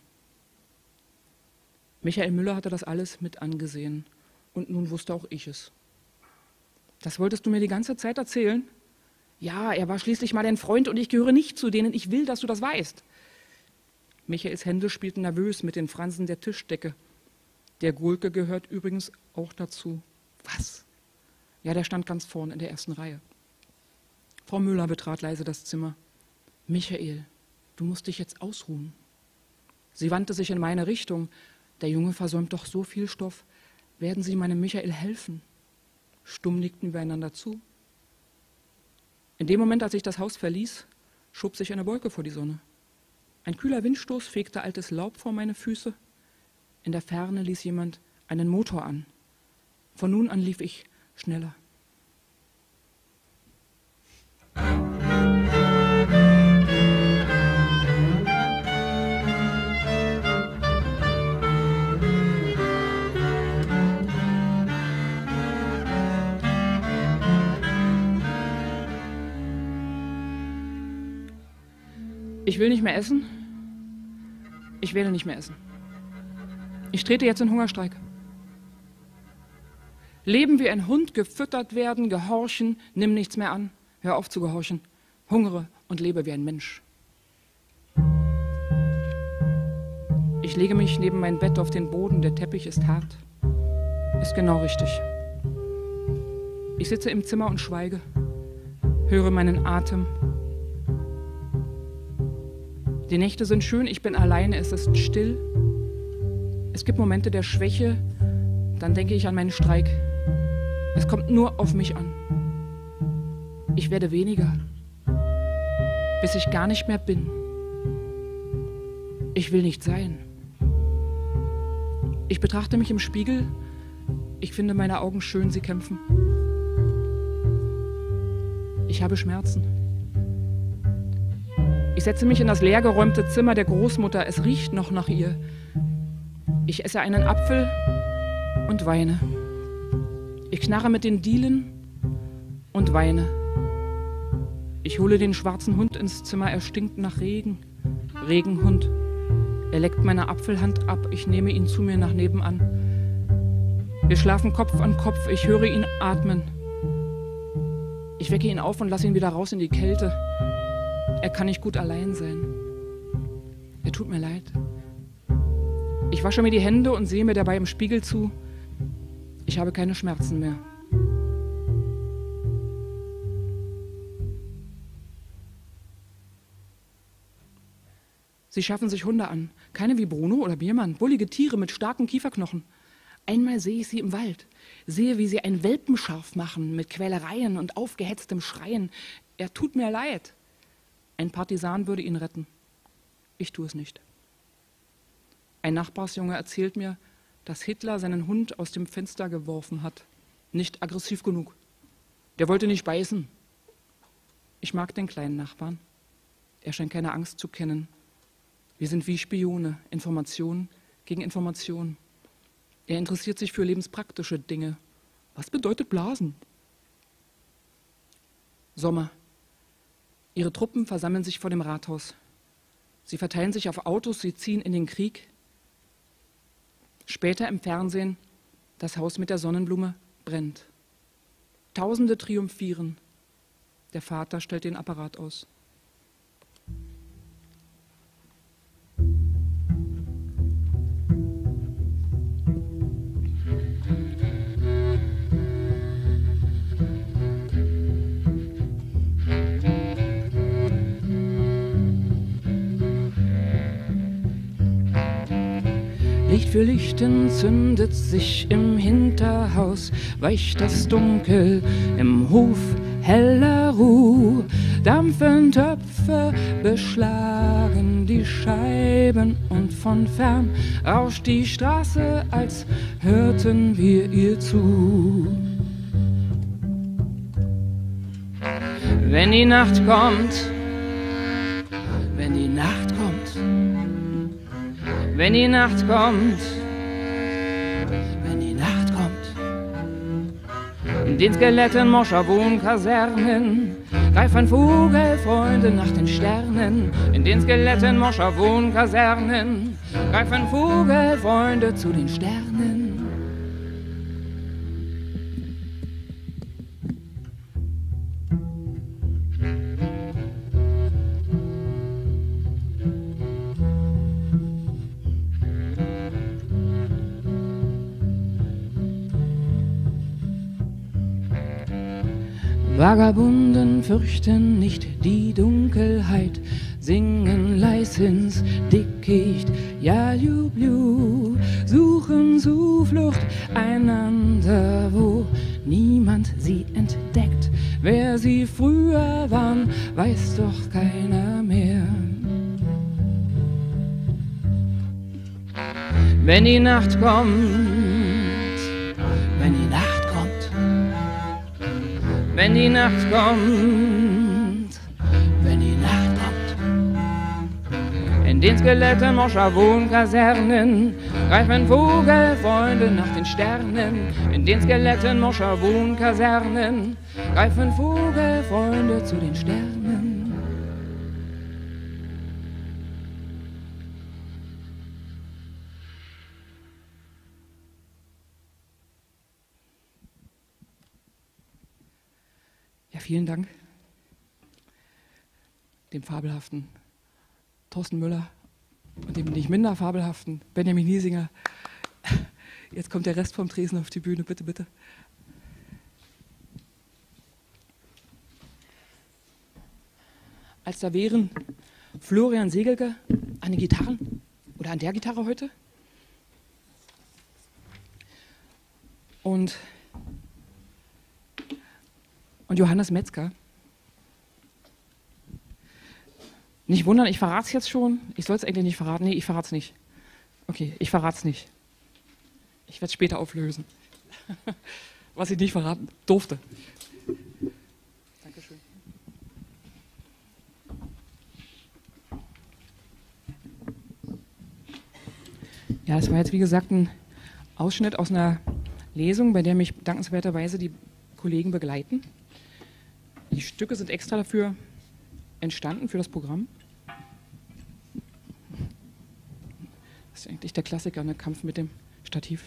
Michael Müller hatte das alles mit angesehen und nun wusste auch ich es. Das wolltest du mir die ganze Zeit erzählen? Ja, er war schließlich mal dein Freund und ich gehöre nicht zu denen. Ich will, dass du das weißt. Michaels Hände spielten nervös mit den Fransen der Tischdecke. Der Gulke gehört übrigens auch dazu. Was? Ja, der stand ganz vorn in der ersten Reihe. Frau Müller betrat leise das Zimmer. Michael, du musst dich jetzt ausruhen. Sie wandte sich in meine Richtung. Der Junge versäumt doch so viel Stoff. Werden Sie meinem Michael helfen? Stumm nickten wir einander zu. In dem Moment, als ich das Haus verließ, schob sich eine Wolke vor die Sonne. Ein kühler Windstoß fegte altes Laub vor meine Füße. In der Ferne ließ jemand einen Motor an. Von nun an lief ich schneller. Ich will nicht mehr essen. Ich werde nicht mehr essen. Ich trete jetzt in Hungerstreik. Leben wie ein Hund, gefüttert werden, gehorchen, nimm nichts mehr an, hör auf zu gehorchen, hungere und lebe wie ein Mensch. Ich lege mich neben mein Bett auf den Boden, der Teppich ist hart. Ist genau richtig. Ich sitze im Zimmer und schweige, höre meinen Atem. Die Nächte sind schön, ich bin alleine, es ist still. Es gibt Momente der Schwäche, dann denke ich an meinen Streik. Es kommt nur auf mich an. Ich werde weniger, bis ich gar nicht mehr bin. Ich will nicht sein. Ich betrachte mich im Spiegel. Ich finde meine Augen schön, sie kämpfen. Ich habe Schmerzen. Ich setze mich in das leergeräumte Zimmer der Großmutter. Es riecht noch nach ihr. Ich esse einen Apfel und weine. Ich knarre mit den Dielen und weine. Ich hole den schwarzen Hund ins Zimmer. Er stinkt nach Regen. Regenhund. Er leckt meine Apfelhand ab. Ich nehme ihn zu mir nach nebenan. Wir schlafen Kopf an Kopf. Ich höre ihn atmen. Ich wecke ihn auf und lasse ihn wieder raus in die Kälte. Er kann nicht gut allein sein. Er tut mir leid. Ich wasche mir die Hände und sehe mir dabei im Spiegel zu. Ich habe keine Schmerzen mehr. Sie schaffen sich Hunde an. Keine wie Bruno oder Biermann. Bullige Tiere mit starken Kieferknochen. Einmal sehe ich sie im Wald. Sehe, wie sie ein Welpenscharf machen mit Quälereien und aufgehetztem Schreien. Er tut mir leid. Ein Partisan würde ihn retten. Ich tue es nicht. Ein Nachbarsjunge erzählt mir, dass Hitler seinen Hund aus dem Fenster geworfen hat. Nicht aggressiv genug. Der wollte nicht beißen. Ich mag den kleinen Nachbarn. Er scheint keine Angst zu kennen. Wir sind wie Spione, Information gegen Information. Er interessiert sich für lebenspraktische Dinge. Was bedeutet Blasen? Sommer. Ihre Truppen versammeln sich vor dem Rathaus. Sie verteilen sich auf Autos, sie ziehen in den Krieg. Später im Fernsehen, das Haus mit der Sonnenblume brennt. Tausende triumphieren. Der Vater stellt den Apparat aus. Licht für Licht entzündet sich im Hinterhaus, weicht das Dunkel im Hof heller Ruh. Dampfen Töpfe, beschlagen die Scheiben und von fern rauscht die Straße, als hörten wir ihr zu. Wenn die Nacht kommt, wenn die Nacht kommt, wenn die Nacht kommt, wenn die Nacht kommt, in den Skeletten morscher Wohnkasernen greifen Vogelfreunde nach den Sternen. In den Skeletten morscher Wohnkasernen greifen Vogelfreunde zu den Sternen. Vagabunden fürchten nicht die Dunkelheit, singen leis ins Dickicht, ja jublu, suchen Zuflucht einander, wo niemand sie entdeckt. Wer sie früher waren, weiß doch keiner mehr. Wenn die Nacht kommt, wenn die Nacht kommt, wenn die Nacht kommt, wenn die Nacht kommt. In den Skeletten morscher Wohnkasernen greifen Vogelfreunde nach den Sternen. In den Skeletten morscher Wohnkasernen greifen Vogelfreunde zu den Sternen. vielen Dank dem fabelhaften Thorsten Müller und dem nicht minder fabelhaften Benjamin Hiesinger. Jetzt kommt der Rest vom Tresen auf die Bühne, bitte, bitte. Als da wären Florian Segelke an den Gitarren oder an der Gitarre heute und Johannes Metzger. Nicht wundern, ich verrate es jetzt schon. Ich soll es eigentlich nicht verraten. Nee, ich verrate es nicht. Okay, ich verrate es nicht. Ich werde es später auflösen. Was ich nicht verraten durfte. Dankeschön. Ja, das war jetzt wie gesagt ein Ausschnitt aus einer Lesung, bei der mich dankenswerterweise die Kollegen begleiten. Die Stücke sind extra dafür entstanden, für das Programm. Das ist eigentlich der Klassiker, der Kampf mit dem Stativ.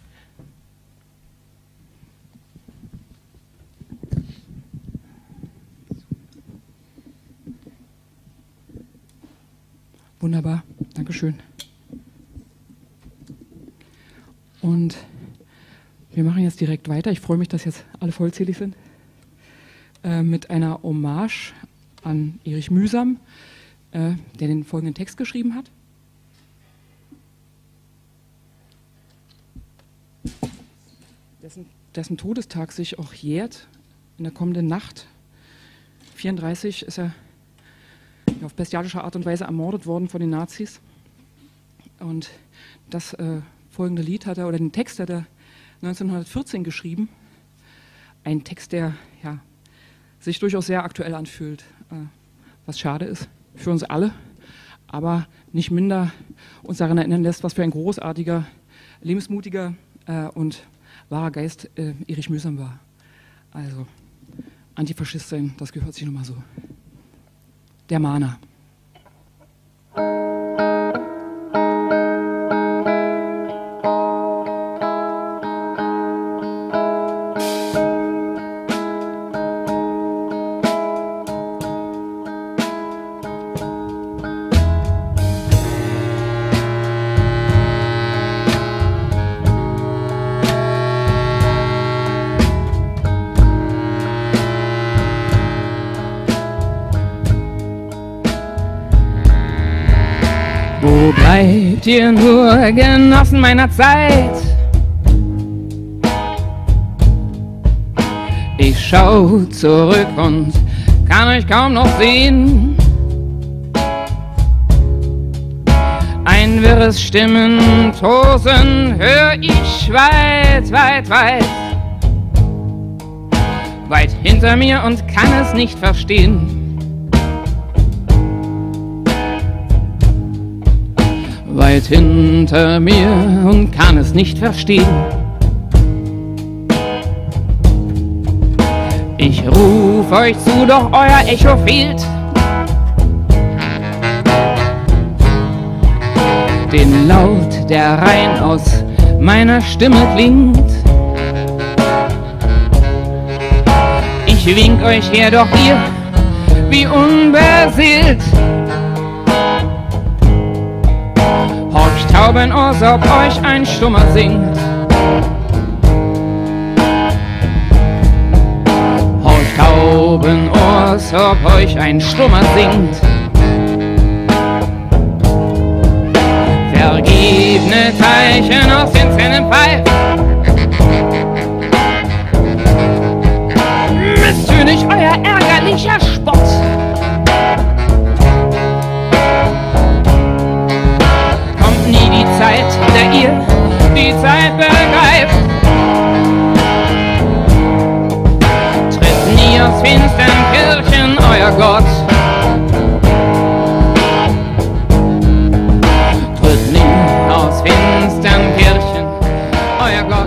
Wunderbar, Dankeschön. Und wir machen jetzt direkt weiter. Ich freue mich, dass jetzt alle vollzählig sind. Mit einer Hommage an Erich Mühsam, der den folgenden Text geschrieben hat. Dessen Todestag sich auch jährt in der kommenden Nacht. 1934 ist er auf bestialische Art und Weise ermordet worden von den Nazis. Und das folgende Lied hat er, oder den Text hat er 1914 geschrieben. Ein Text, der ja, sich durchaus sehr aktuell anfühlt, was schade ist für uns alle, aber nicht minder uns daran erinnern lässt, was für ein großartiger, lebensmutiger und wahrer Geist Erich Mühsam war. Also Antifaschist sein, das gehört sich nun mal so. Der Mahner. Wo bleibt ihr nur, Genossen meiner Zeit? Ich schau zurück und kann euch kaum noch sehen. Ein wirres Stimmentosen hör ich weit, weit, weit. Weit hinter mir und kann es nicht verstehen. Weit hinter mir und kann es nicht verstehen. Ich ruf euch zu, doch euer Echo fehlt. Den Laut, der rein aus meiner Stimme klingt. Ich wink euch her, doch ihr, wie unbeseelt, horcht Taubenohrs, ob euch ein Stummer singt. Horcht Taubenohrs, ob euch ein Stummer singt. Vergebene Teilchen aus den Zähnen pfeift. Misstönig euer ärgerlicher Spott. Kommt nie die Zeit, der ihr die Zeit begreift. Tritt nie aus finstern Kirchen euer Gott. Tritt nie aus finstern Kirchen euer Gott.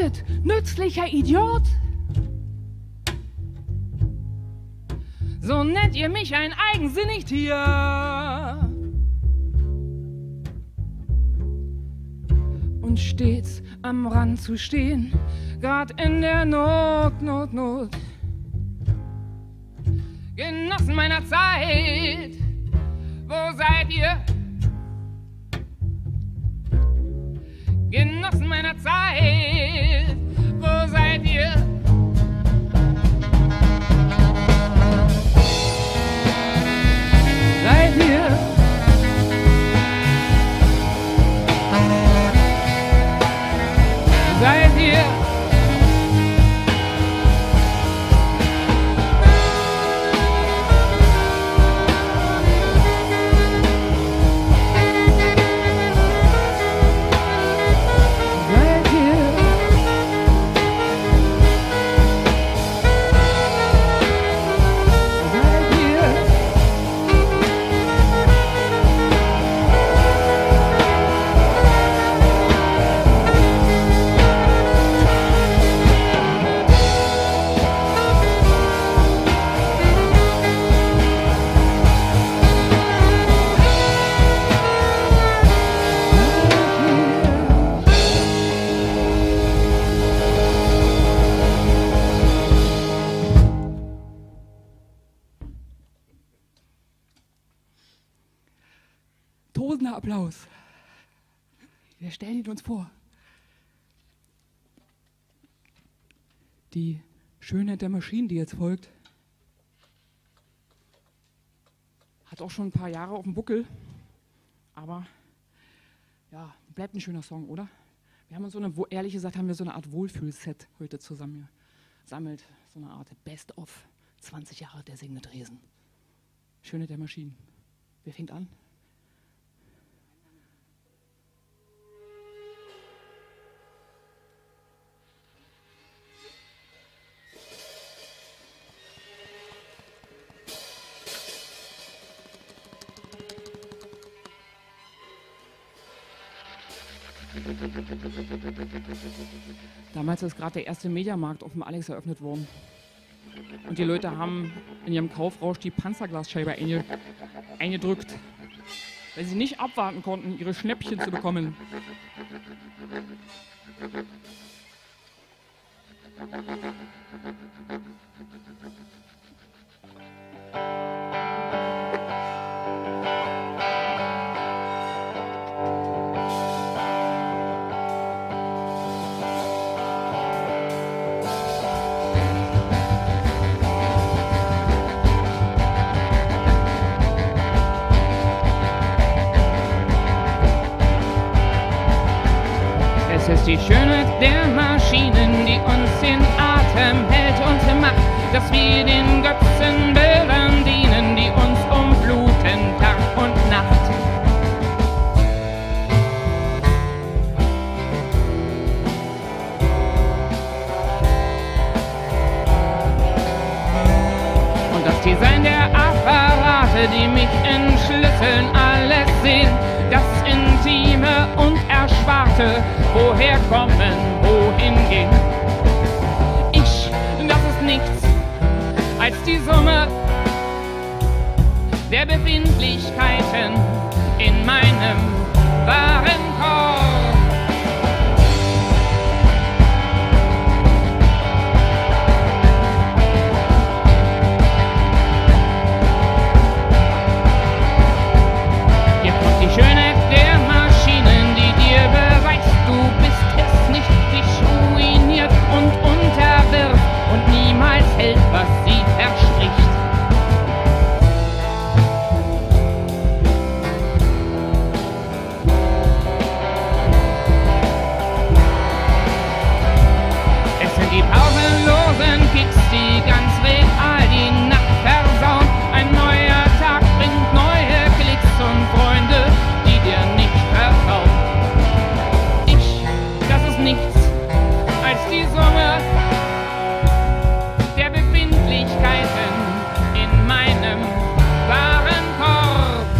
bedeutet nützlicher Idiot. So nennt ihr mich ein eigensinnig Tier. Und stets am Rand zu stehen, grad in der Not. Genossen meiner Zeit, wo seid ihr? Genossen meiner Zeit, wo seid ihr? Seid ihr? Seid ihr? Tosender Applaus. Wir stellen ihn uns vor. Die Schönheit der Maschinen, die jetzt folgt, hat auch schon ein paar Jahre auf dem Buckel, aber ja, bleibt ein schöner Song, oder? Wir haben uns ehrlich gesagt, haben wir so eine Art Wohlfühlset heute zusammen gesammelt, so eine Art Best-of 20 Jahre der Singende Tresen. Schönheit der Maschinen. Wer fängt an? Damals ist gerade der erste Mediamarkt auf dem Alex eröffnet worden. Und die Leute haben in ihrem Kaufrausch die Panzerglasscheibe eingedrückt, weil sie nicht abwarten konnten, ihre Schnäppchen zu bekommen. Es ist die Schönheit der Maschinen, die uns in Atem hält und macht, dass wir den Götzenbildern dienen, die uns umfluten Tag und Nacht. Und das Design der Apparate, die mich entschlüsseln, alles sehen, das Intime und Ersparte, woher kommen, wohin gehen. Ich, das ist nichts als die Summe der Befindlichkeiten in meinem Warenkorb. Hier kommt die Schönheit der Maschinen, die dir beweist, du bist es nicht, dich ruiniert und unterwirft und niemals hält, was sie verspricht. Es sind die pausenlosen Kicks, die ganz real die Nacht versauen. Ein neuer Tag bringt neue Klicks und Freunde, die dir nicht vertrauen. Ich, das ist nichts als die Summe der Befindlichkeiten in meinem Warenkorb.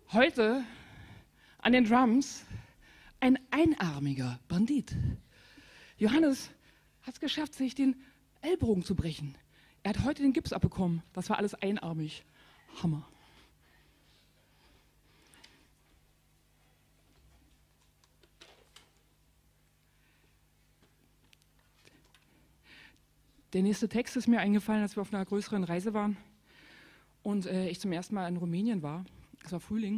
Heute an den Drums ein einarmiger Bandit. Johannes hat es geschafft, sich den Ellbogen zu brechen. Er hat heute den Gips abbekommen. Das war alles einarmig. Hammer. Der nächste Text ist mir eingefallen, als wir auf einer größeren Reise waren und ich zum ersten Mal in Rumänien war. Es war Frühling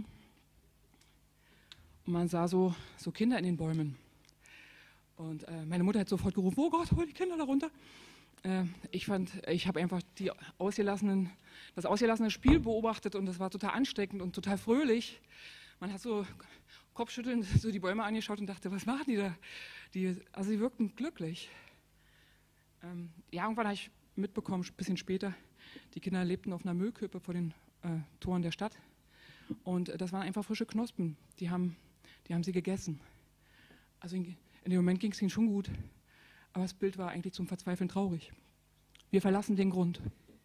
und man sah so Kinder in den Bäumen. Und meine Mutter hat sofort gerufen, oh Gott, hol die Kinder da runter. Ich habe einfach das ausgelassene Spiel beobachtet und das war total ansteckend und total fröhlich. Man hat so kopfschüttelnd so die Bäume angeschaut und dachte, was machen die da? Also sie wirkten glücklich. Irgendwann habe ich mitbekommen, ein bisschen später, die Kinder lebten auf einer Müllkippe vor den Toren der Stadt. Und das waren einfach frische Knospen, die haben sie gegessen. Also in dem Moment ging es ihnen schon gut, aber das Bild war eigentlich zum Verzweifeln traurig. Wir verlassen den Grund.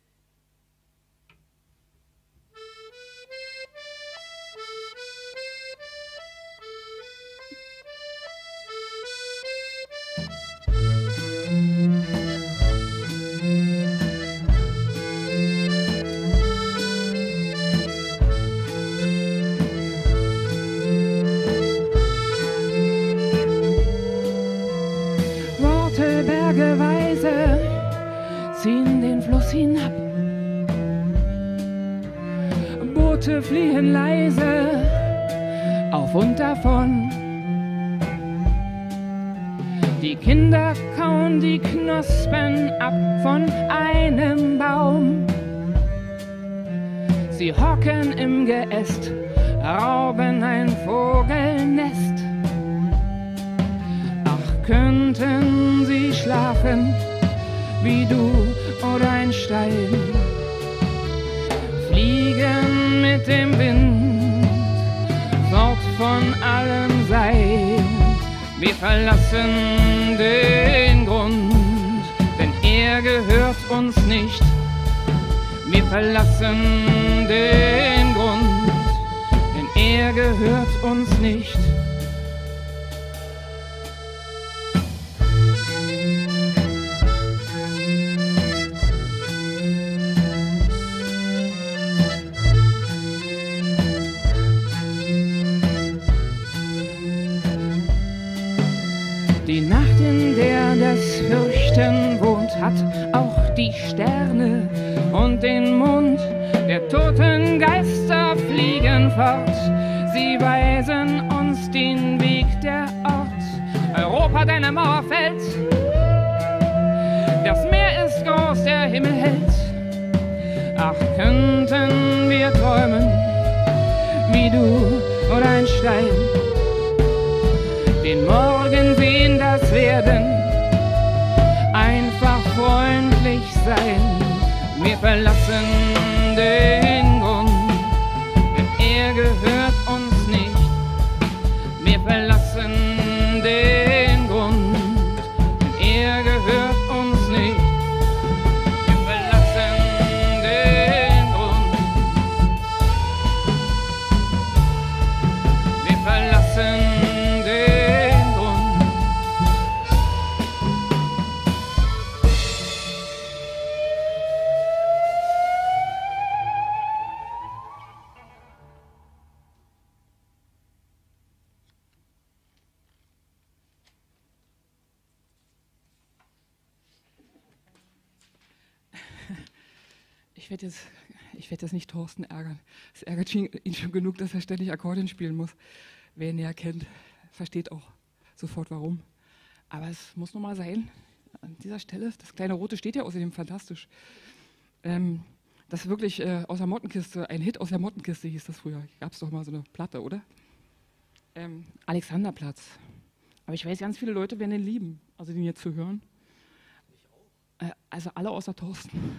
Ziehen den Fluss hinab, Boote fliehen leise auf und davon. Die Kinder kauen die Knospen ab von einem Baum. Sie hocken im Geäst, rauben ein Vogelnest. Ach, könnten sie schlafen wie du oder ein Stein, fliegen mit dem Wind, fort von allem Sein. Wir verlassen den Grund, denn er gehört uns nicht. Wir verlassen den Grund, denn er gehört uns nicht. Die Nacht, in der das Fürchten wohnt, hat auch die Sterne und den Mond. Der toten Geister fliegen fort, sie weisen uns den Weg, der Ort. Europa, deine Mauer fällt, das Meer ist groß, der Himmel hält. Ach, könnten wir träumen, wie du oder ein Stein, den Morgen sehen, das Werden, einfach freundlich sein. Wir verlassen den Grund, denn er gehört uns nicht. Wir verlassen den Grund, denn er gehört uns nicht. Wir verlassen den Grund. Wir verlassen Ich werde jetzt nicht Thorsten ärgern. Es ärgert ihn schon genug, dass er ständig Akkordeon spielen muss. Wer ihn näher kennt, versteht auch sofort warum. Aber es muss nun mal sein. An dieser Stelle, das kleine Rote steht ja außerdem fantastisch. Das ist wirklich aus der Mottenkiste, ein Hit aus der Mottenkiste hieß das früher. Gab es doch mal so eine Platte, oder? Alexanderplatz. Aber ich weiß, ganz viele Leute werden den lieben, also den jetzt zu hören. Ich auch. Also alle außer Thorsten.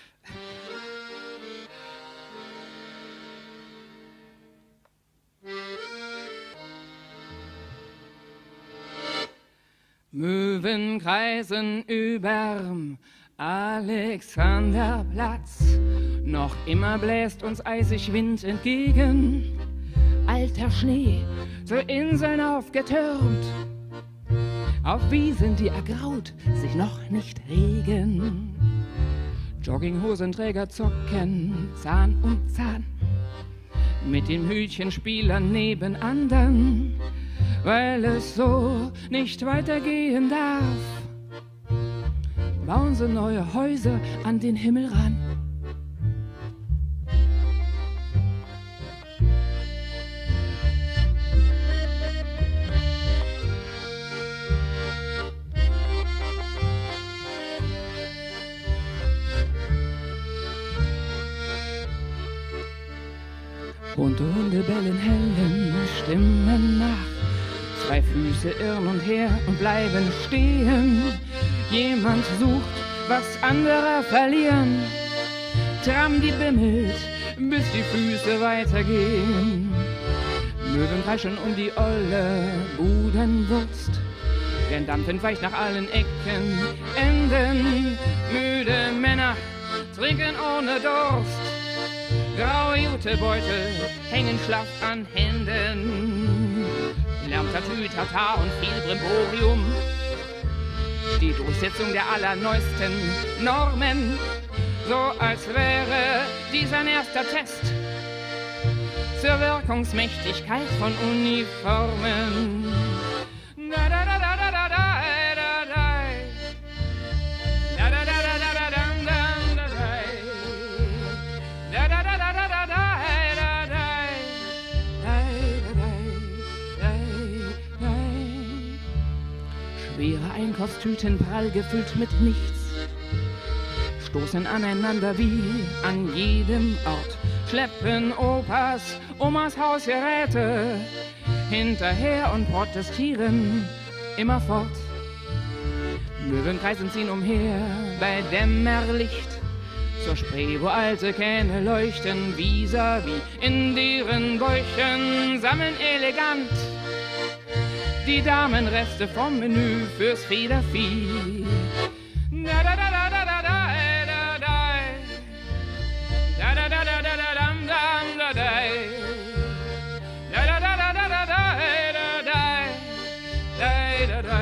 Möwen kreisen überm Alexanderplatz. Noch immer bläst uns eisig Wind entgegen. alter Schnee zu Inseln aufgetürmt. Auf Wiesen, die ergraut, sich noch nicht regen. Jogginghosenträger zocken Zahn um Zahn mit den Hütchenspielern nebenan, weil es so nicht weitergehen darf. Bauen sie neue Häuser an den Himmel ran. Bunte Hunde bellen hellen Stimmen nach. Zwei Füße irren und her und bleiben stehen. Jemand sucht, was andere verlieren. Tram, die bimmelt, bis die Füße weitergehen. Möwen kreischen um die olle Budenwurst. Der Dampf weicht nach allen Ecken, Enden. Müde Männer trinken ohne Durst. Graue Jutebeutel hängen schlaff an Händen. Lärm, Tatütata und viel Brimborium. Die Durchsetzung der allerneuesten Normen. So als wäre dies ein erster Test zur Wirkungsmächtigkeit von Uniformen. Da da da da da da da da da. Da da da da da da da da da. Da da da da da da da da da. Schwere Einkaufstüten prall gefüllt mit nichts stoßen aneinander wie an jedem Ort. Schleppen Opas, Omas Hausgeräte hinterher und protestieren immerfort. Möwen kreisen ziehen umher bei Dämmerlicht zur Spree, wo alte Kähne leuchten vis-à-vis. In deren Bäuchen sammeln elegant die Damenreste vom Menü fürs Federvieh. Da da da da da da da. Da da da da da da dam dam da da. Da da da da da da da da. Da da da da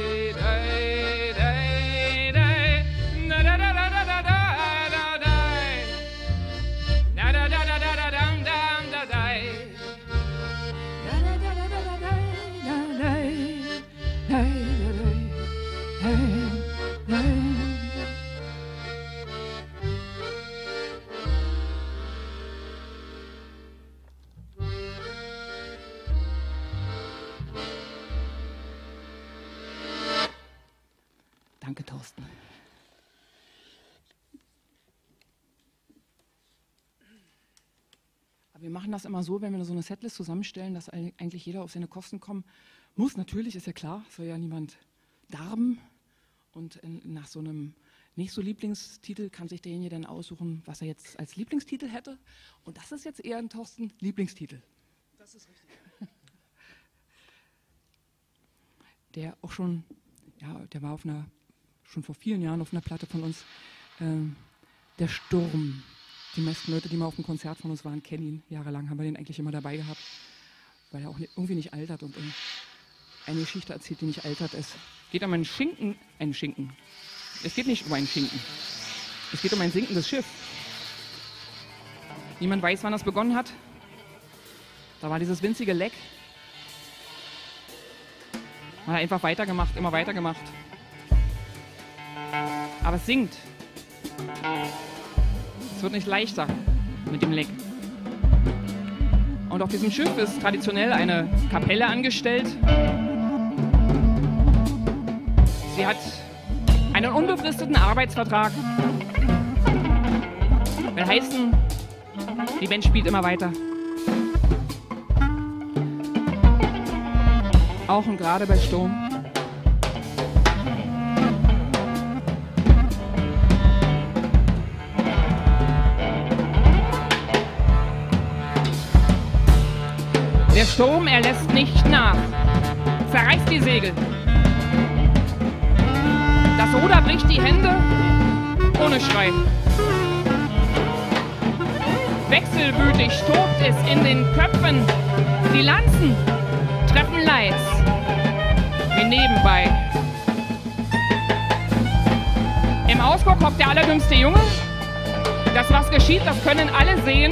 Danke, Thorsten. Aber wir machen das immer so, wenn wir so eine Setlist zusammenstellen, dass eigentlich jeder auf seine Kosten kommen muss. Natürlich, ist ja klar, soll ja niemand darben. Und nach so einem nicht so Lieblingstitel kann sich derjenige dann aussuchen, was er jetzt als Lieblingstitel hätte. Und das ist jetzt eher ein Thorsten Lieblingstitel. Das ist richtig. Der auch schon, ja, der war schon vor vielen Jahren auf einer Platte von uns, Der Sturm. Die meisten Leute, die mal auf einem Konzert von uns waren, kennen ihn. Jahrelang haben wir den eigentlich immer dabei gehabt, weil er auch irgendwie nicht altert und eine Geschichte erzählt, die nicht altert. Es geht um einen Schinken. Es geht nicht um einen Schinken. Es geht um ein sinkendes Schiff. Niemand weiß, wann das begonnen hat. Da war dieses winzige Leck. Man hat einfach weitergemacht, immer weitergemacht. Aber es sinkt. Es wird nicht leichter mit dem Leck. Und auf diesem Schiff ist traditionell eine Kapelle angestellt. Sie hat einen unbefristeten Arbeitsvertrag. Will heißen, die Band spielt immer weiter. Auch und gerade bei Sturm. Der Sturm, er lässt nicht nach. Zerreißt die Segel. Das Ruder bricht die Hände ohne Schrei. Wechsel dunkelwütig tobt es in den Köpfen. Die Lanzen treffen Leids, wie nebenbei. Im Ausguck hockt der allerdümmste Junge. Das, was geschieht, das können alle sehen.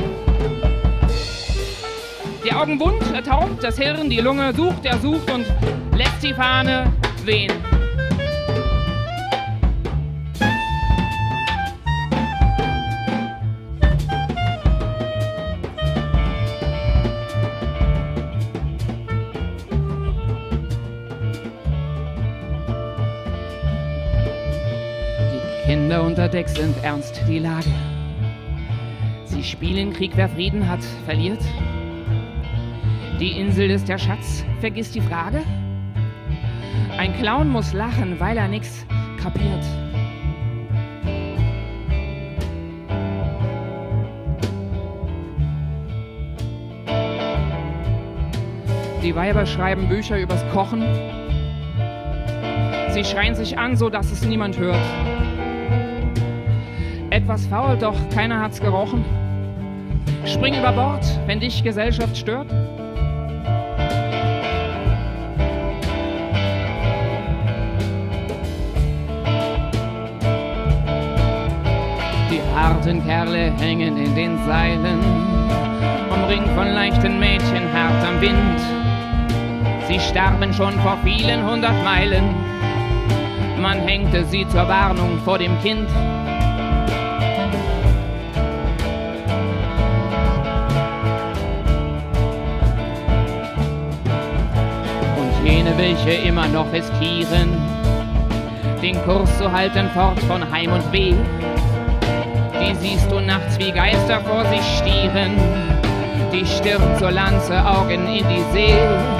Die Augen bunt, er taucht, das Hirn, die Lunge, sucht, er sucht und lässt die Fahne wehen. Die Kinder unter Deck sind ernst die Lage. Sie spielen Krieg, wer Frieden hat, verliert. Die Insel ist der Schatz, vergiss die Frage. Ein Clown muss lachen, weil er nix kapiert. Die Weiber schreiben Bücher übers Kochen. Sie schreien sich an, so dass es niemand hört. Etwas faul, doch keiner hat's gerochen. Spring über Bord, wenn dich Gesellschaft stört. Die harten Kerle hängen in den Seilen, umringt von leichten Mädchen hart am Wind. Sie starben schon vor vielen 100 Meilen, man hängte sie zur Warnung vor dem Kind. Und jene, welche immer noch riskieren, den Kurs zu halten fort von Heim und Weh, die siehst du nachts wie Geister vor sich stieren, die Stirn zur Lanze, Augen in die See.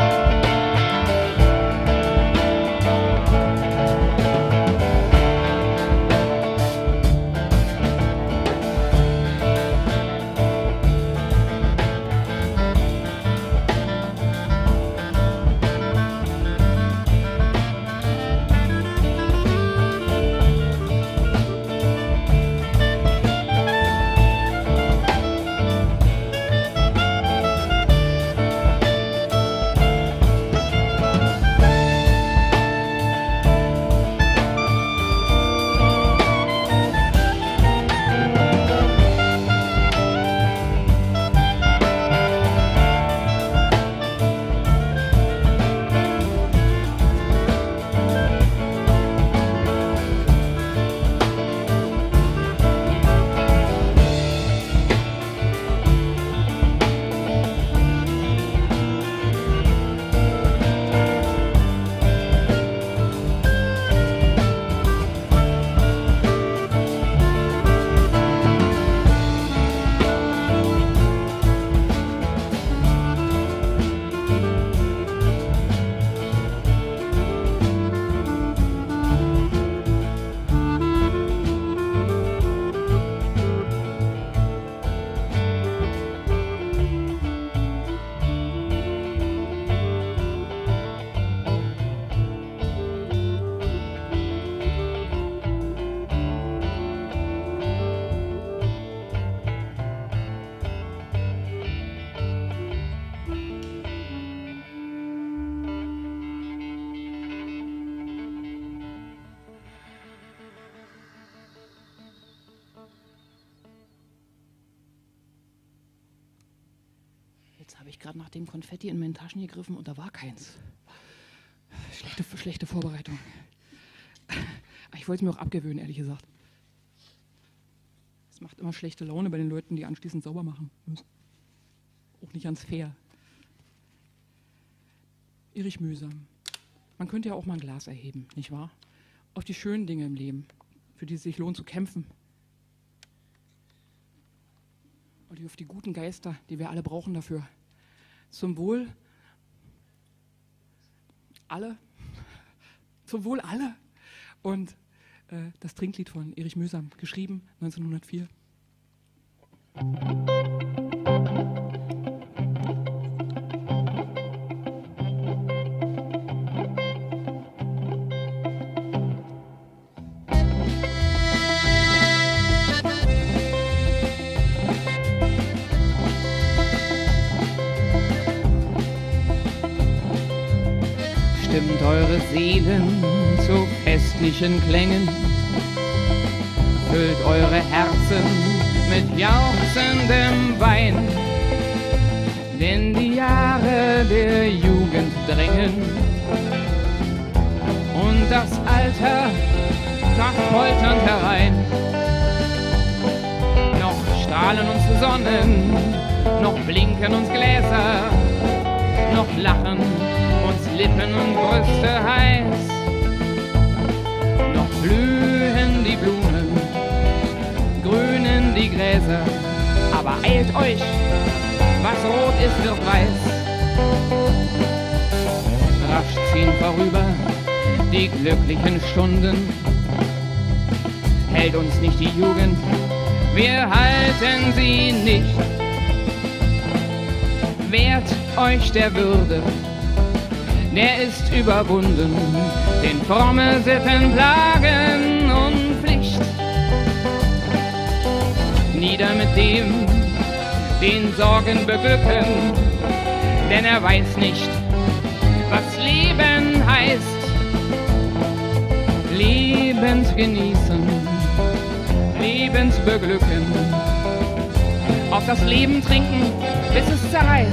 Jetzt habe ich gerade nach dem Konfetti in meine Taschen gegriffen und da war keins. Schlechte Vorbereitung. Ich wollte es mir auch abgewöhnen, ehrlich gesagt. Es macht immer schlechte Laune bei den Leuten, die anschließend sauber machen müssen. Auch nicht ganz fair. Irrig mühsam. Man könnte ja auch mal ein Glas erheben, nicht wahr? Auf die schönen Dinge im Leben, für die es sich lohnt zu kämpfen. Und auf die guten Geister, die wir alle brauchen dafür. Zum Wohl alle. Zum Wohl alle. Und das Trinklied von Erich Mühsam, geschrieben 1904. eure Seelen zu festlichen Klängen, füllt eure Herzen mit jauchzendem Wein, denn die Jahre der Jugend drängen und das Alter kommt polternd herein. Noch strahlen uns Sonnen, noch blinken uns Gläser, noch lachen uns Lippen und Brüste heiß, noch blühen die Blumen, grünen die Gräser, aber eilt euch, was rot ist, wird weiß. Rasch ziehen vorüber die glücklichen Stunden, hält uns nicht die Jugend, wir halten sie nicht. Wehrt euch der Würde, der ist überwunden, den fromme Sitten plagen und Pflicht. Nieder mit dem, den Sorgen beglücken, denn er weiß nicht, was Leben heißt. Lebend genießen, lebend beglücken, auf das Leben trinken, bis es zerreißt.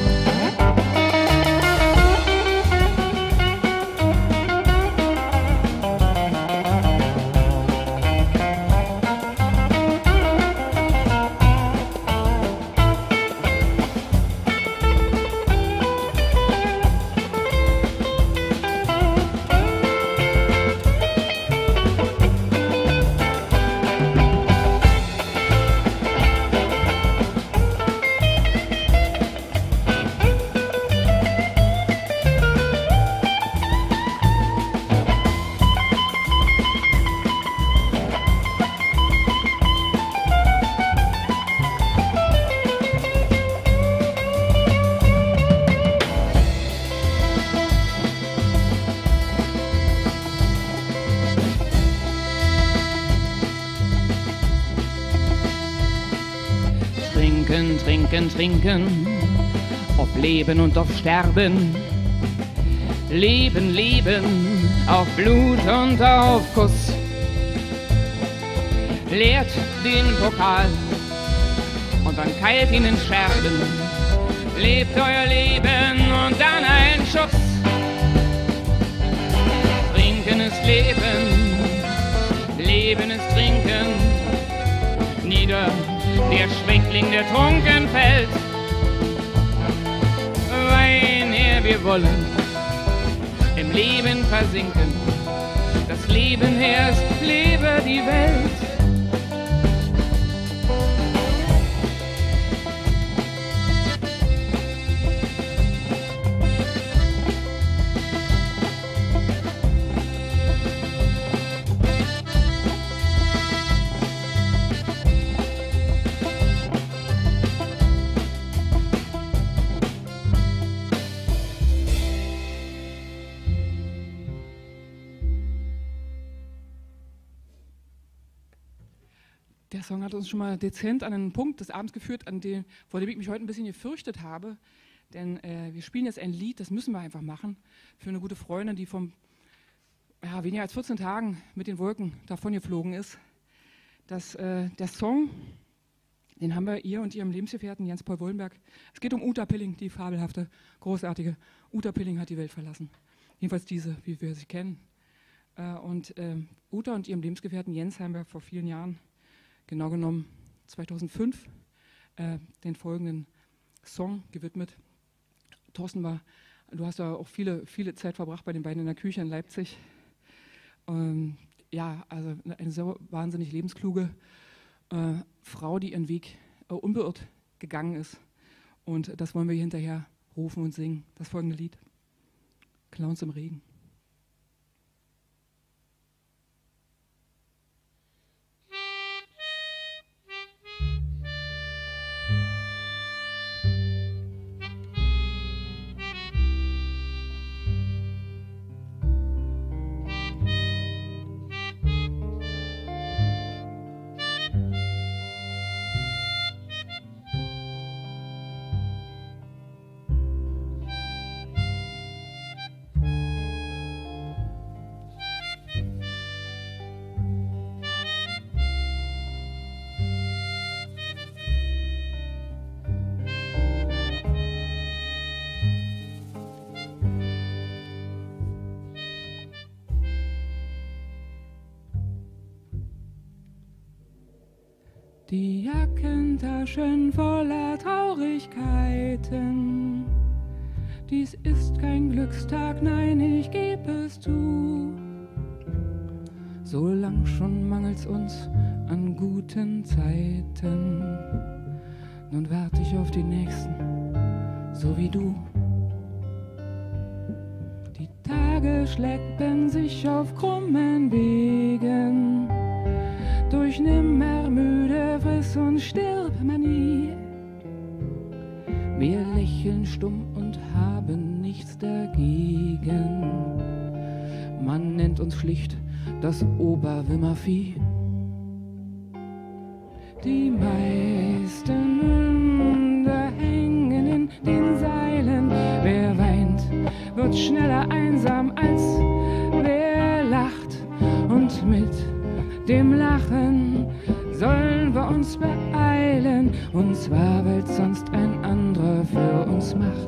Trinken, trinken, trinken, auf Leben und auf Sterben. Leben, leben, auf Blut und auf Kuss. Leert den Pokal und dann keilt ihn in Scherben. Lebt euer Leben und dann ein Schuss. Trinken ist Leben, Leben ist Trinken. Nieder der Schwächling, der trunken fällt. Wein her, wir wollen im Leben versinken. Das Leben herrscht, lebe die Welt. Der Song hat uns schon mal dezent an einen Punkt des Abends geführt, vor dem ich mich heute ein bisschen gefürchtet habe. Denn wir spielen jetzt ein Lied, das müssen wir einfach machen, für eine gute Freundin, die vor weniger als 14 Tagen mit den Wolken davon geflogen ist. Der Song, den haben wir ihr und ihrem Lebensgefährten Jens-Paul Wollenberg. Es geht um Uta Pilling, die fabelhafte, großartige Uta Pilling hat die Welt verlassen. Jedenfalls diese, wie wir sie kennen. Uta und ihrem Lebensgefährten Jens haben wir vor vielen Jahren, genau genommen 2005, den folgenden Song gewidmet. Thorsten, du hast ja auch viele Zeit verbracht bei den beiden in der Küche in Leipzig. Also eine so wahnsinnig lebenskluge Frau, die ihren Weg unbeirrt gegangen ist. Und das wollen wir hier hinterher rufen und singen. Das folgende Lied, Clowns im Regen. Die Jackentaschen voller Traurigkeiten. Dies ist kein Glückstag, nein, ich geb es zu. So lang schon mangelt's uns an guten Zeiten. Nun warte ich auf die nächsten, so wie du. Die Tage schleppen sich auf krummen Wegen, durch nimmermüde Friss- und Stirbmanie. Wir lächeln stumm und haben nichts dagegen. Man nennt uns schlicht das Oberwimmervieh. Die meisten Münder hängen in den Seilen. Wer weint, wird schneller einsam, als wer lacht. Und mit dem Lachen sollen wir uns beeilen, und zwar, weil's sonst ein anderer für uns macht.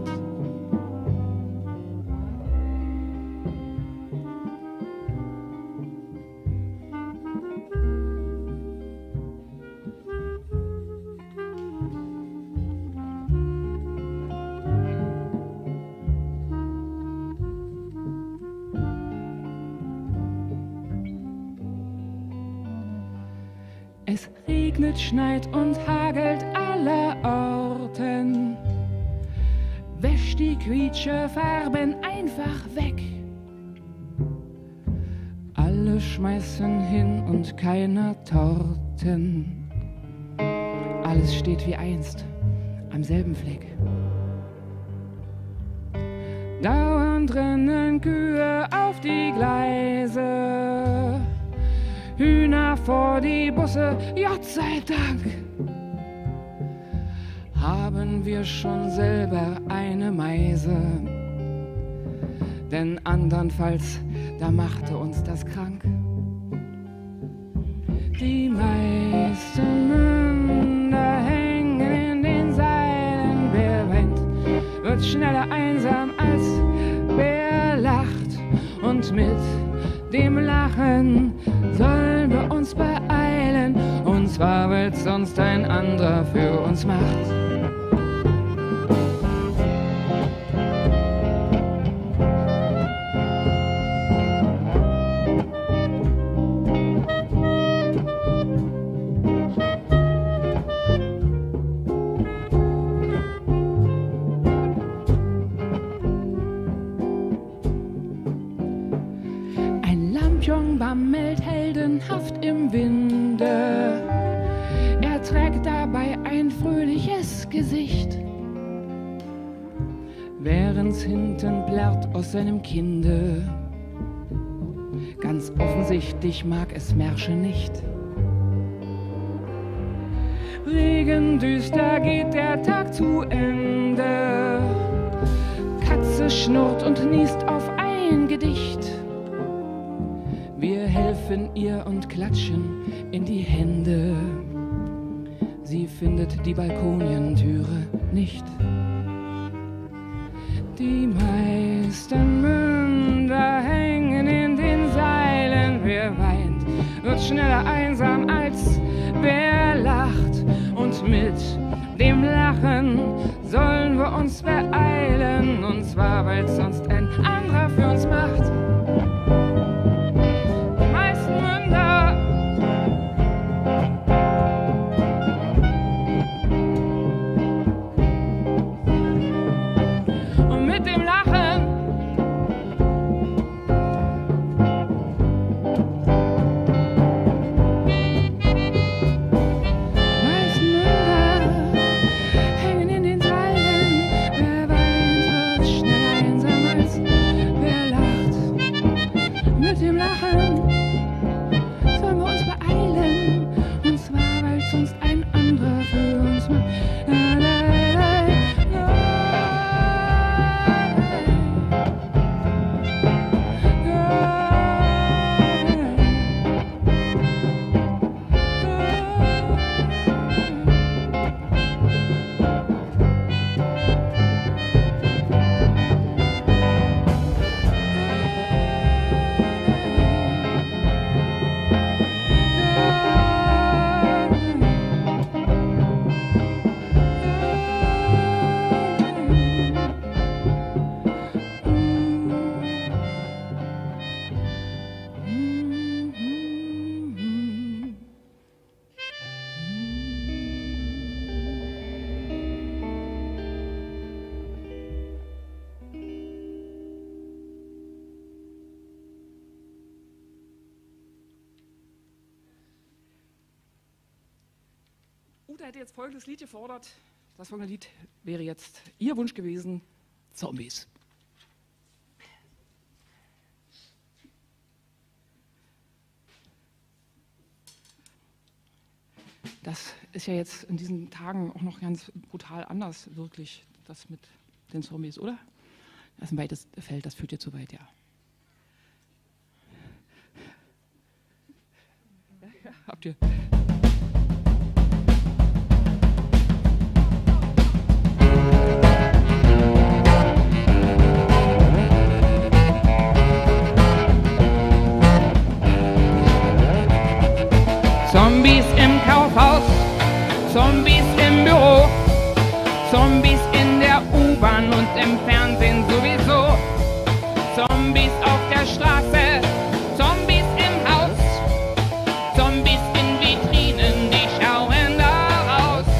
Es regnet, schneit und hagelt allerorten. Wäsch die Quietschefarben einfach weg. Alle schmeißen hin und keiner Torten. Alles steht wie einst am selben Fleck. Dauernd rennen Kühe auf die Gleise, Hühner vor die Busse, Gott sei Dank. Haben wir schon selber eine Meise, denn andernfalls, da machte uns das krank. Die meisten Münder hängen in den Seilen, wer weint, wird schneller einsam, als wer lacht. Und mit dem Lachen sollen wir uns beeilen, und zwar, weil's sonst ein anderer für uns macht. Bammelt heldenhaft im Winde, er trägt dabei ein fröhliches Gesicht, während's hinten plärrt aus seinem Kinde. Ganz offensichtlich mag es Märsche nicht. Regendüster geht der Tag zu Ende, Katze schnurrt und niest auf ein Gedicht. Wir helfen ihr und klatschen in die Hände. Sie findet die Balkonientüre nicht. Die meisten Münder hängen in den Seilen. Wer weint, wird schneller einsam, als wer lacht. Und mit dem Lachen sollen wir uns beeilen, und zwar, weil's sonst ein anderer für uns macht. Jutta hätte jetzt folgendes Lied gefordert. Das folgende Lied wäre jetzt ihr Wunsch gewesen: Zombies. Das ist ja jetzt in diesen Tagen auch noch ganz brutal anders, wirklich, das mit den Zombies, oder? Das ist ein weites Feld, das führt jetzt zu weit, ja. Ja, habt ihr. Zombies im Kaufhaus, Zombies im Büro, Zombies in der U-Bahn und im Fernsehen sowieso. Zombies auf der Straße, Zombies im Haus, Zombies in Vitrinen, die schauen da raus.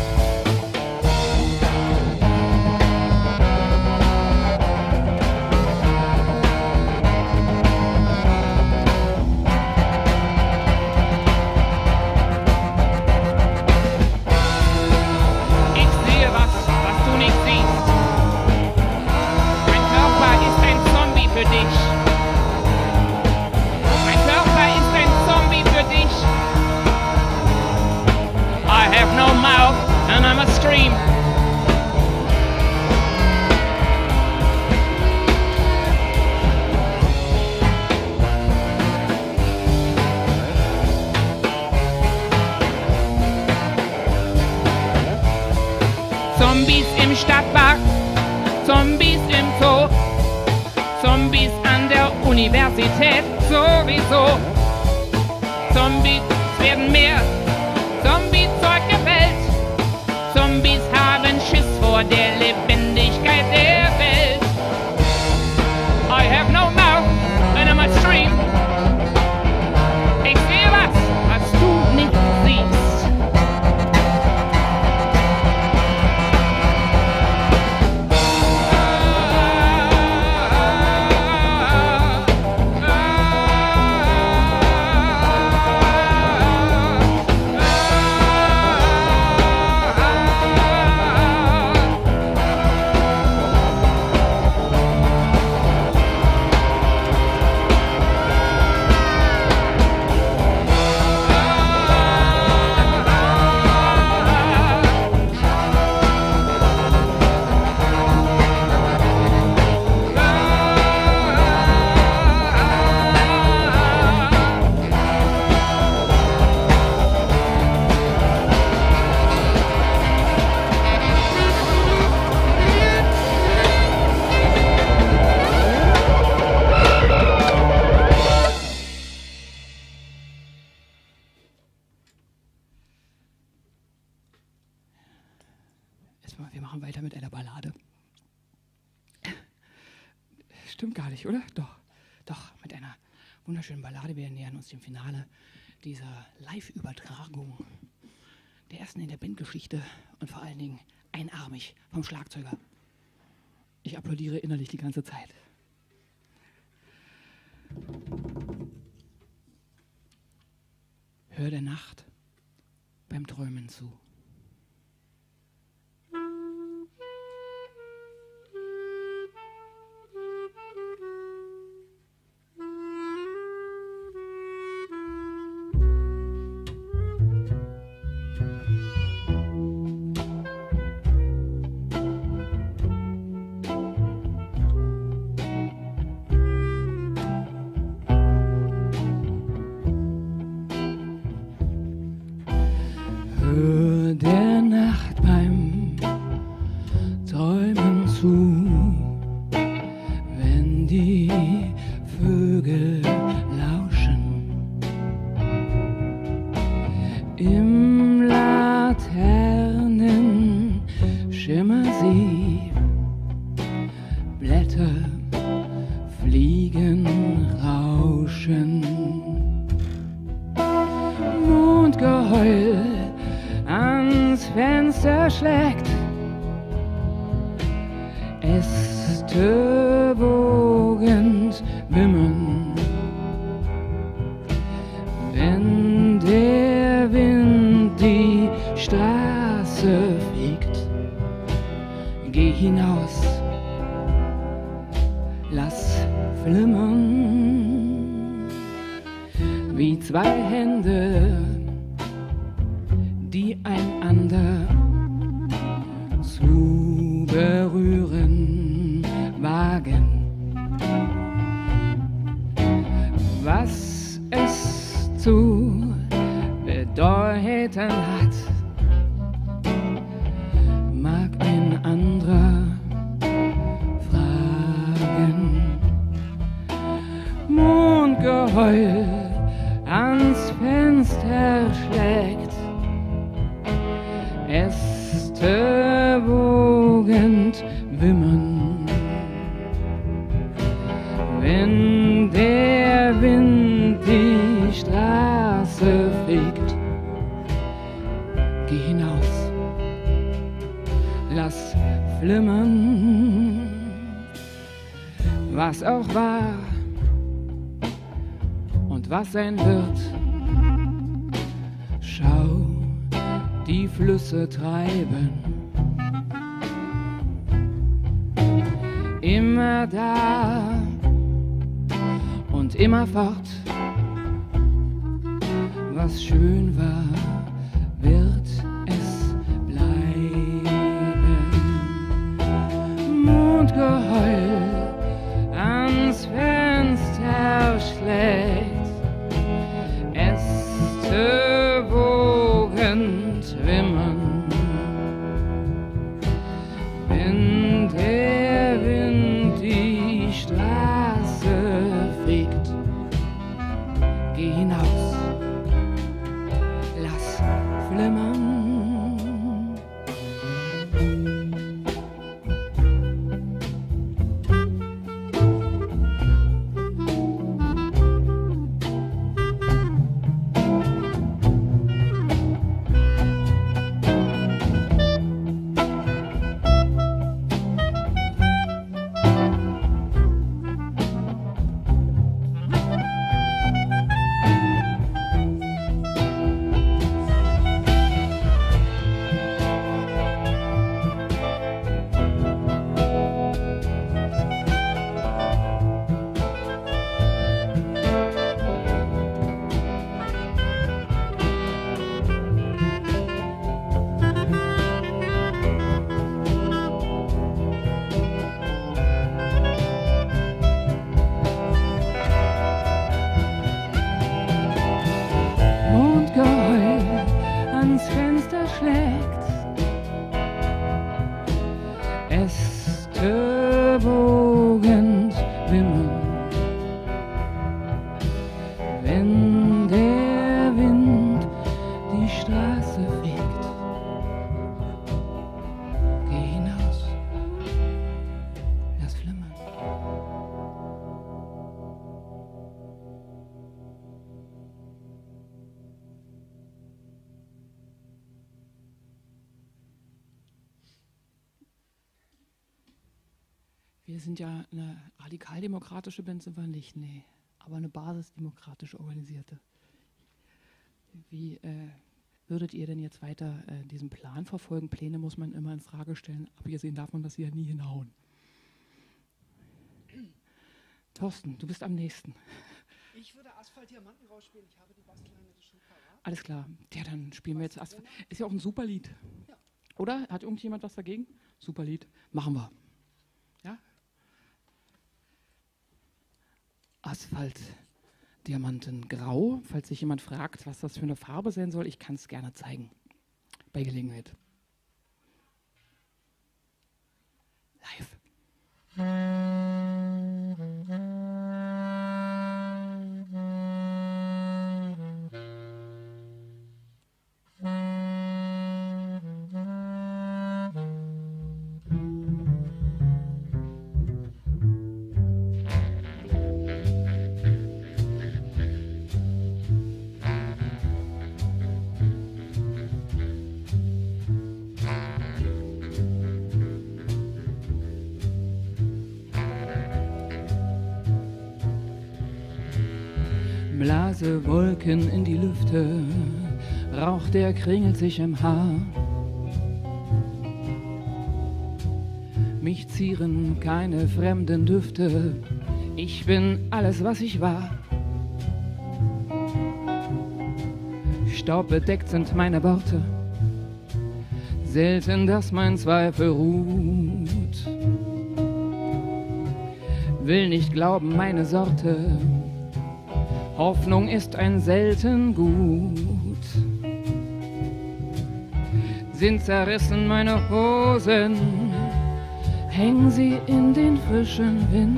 Ich sehe was du nicht siehst. Mein Körper ist ein Zombie für dich. Mein Körper ist ein Zombie für dich. I have no mouth and I must scream. Zombies im Stadtpark, Zombies im Zoo, Zombies an der Universität sowieso. Zombies werden mehr, Zombie-Zeug gefällt. Zombies haben Schiss vor der Lebendigkeit der Welt. I have no mouth and I must scream. Ich sehe was du nicht siehst. Wir machen weiter mit einer Ballade. Stimmt gar nicht, oder? Doch, mit einer wunderschönen Ballade. Wir nähern uns dem Finale dieser Live-Übertragung, der ersten in der Bandgeschichte und vor allen Dingen einarmig vom Schlagzeuger. Ich applaudiere innerlich die ganze Zeit. Hör der Nacht beim Träumen zu. Hör der Nacht beim Träumen zu, wenn die Vögel lauschen. Im Laternenschimmer sie, Blätter fliegen, rauschen. Mondgeheul ans Fenster schlägt, Äste wogend wimmern, wenn der Wind die Straße Straße fegt. Geh hinaus, lass flimmern, wie zwei Hände, die einander zu berühren wagen. Was es zu bedeuten hat, mag ein anderer fragen. Mondgeheul ans Fenster schlägt, Äste wogend wimmern. Wenn der Wind die Straße fegt, geh hinaus, lass flimmern, was auch war und was sein wird. Schau, die Flüsse treiben, immer da und immer fort. Was schön war, wird es bleiben. Mondgeheul ans Fenster schlägt, Äste wogend wimmern. Wenn der Wind die Straße fegt, geh hinaus, lass flimmern. Ans Fenster schlägt, Äste wogend wimmern. Wenn der Wind die Straße fegt, geh hinaus, lass flimmern. Wir sind ja eine radikaldemokratische Band, sind wir nicht, nee, aber eine basisdemokratisch organisierte. Wie würdet ihr denn jetzt weiter diesen Plan verfolgen? Pläne muss man immer in Frage stellen, abgesehen davon, dass sie ja nie hinhauen. Thorsten, du bist am nächsten. Ich würde Asphalt Diamanten rausspielen, ich habe die Bassline schon parat. Alles klar, ja, dann spielen wir jetzt Asphalt. Ist ja auch ein super Lied. Ja. Oder? Hat irgendjemand was dagegen? Super Lied. Machen wir. Ja? Asphalt Diamanten Grau. Falls sich jemand fragt, was das für eine Farbe sein soll, ich kann es gerne zeigen. Bei Gelegenheit. Live. Blase Wolken in die Lüfte, Rauch, der kringelt sich im Haar. Mich zieren keine fremden Düfte. Ich bin alles, was ich war. Staubbedeckt sind meine Worte. Selten, dass mein Zweifel ruht. Will nicht glauben, meine Sorte. Hoffnung ist ein selten Gut. Sind zerrissen meine Hosen, hängen sie in den frischen Wind.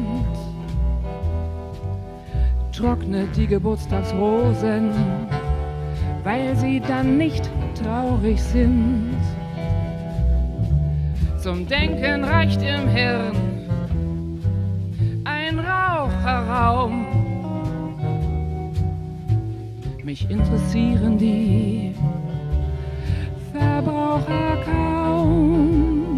Trocknet die Geburtstagsrosen, weil sie dann nicht traurig sind. Zum Denken reicht im Hirn ein Raucherraum. Mich interessieren die Verbraucher kaum.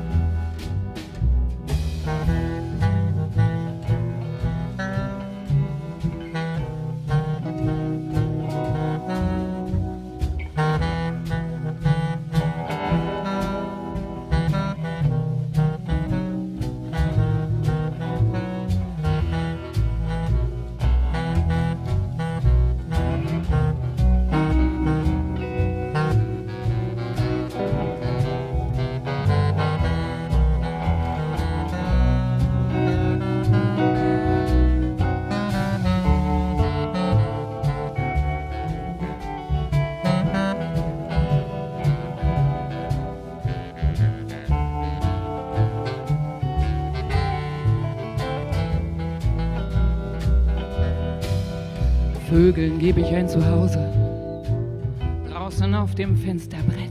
Vögeln gebe ich ein Zuhause, draußen auf dem Fensterbrett.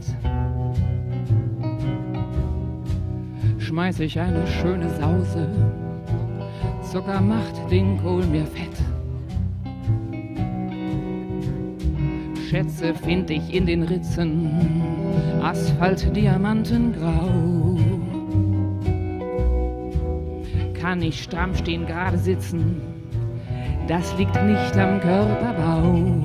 Schmeiß ich eine schöne Sause, Zucker macht den Kohl mir fett. Schätze find ich in den Ritzen, Asphalt, Diamanten, grau. Kann ich stramm stehen, gerade sitzen, das liegt nicht am Körperbau.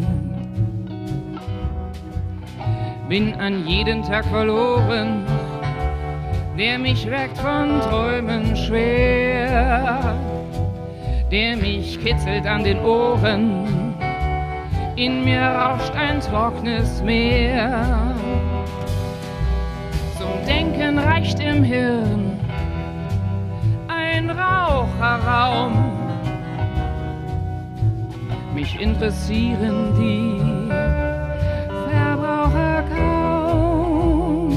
Bin an jeden Tag verloren, der mich weckt von Träumen schwer, der mich kitzelt an den Ohren, in mir rauscht ein trockenes Meer. Zum Denken reicht im Hirn ein Raucherraum. Mich interessieren die Verbraucher kaum.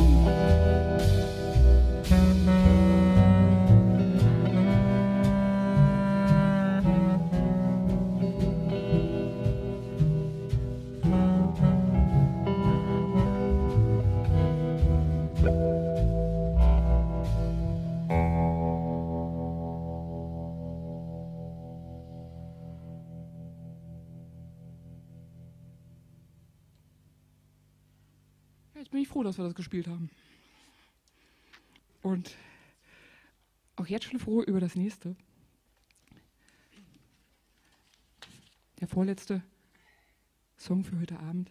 Jetzt bin ich froh, dass wir das gespielt haben. Und auch jetzt schon froh über das nächste. Der vorletzte Song für heute Abend.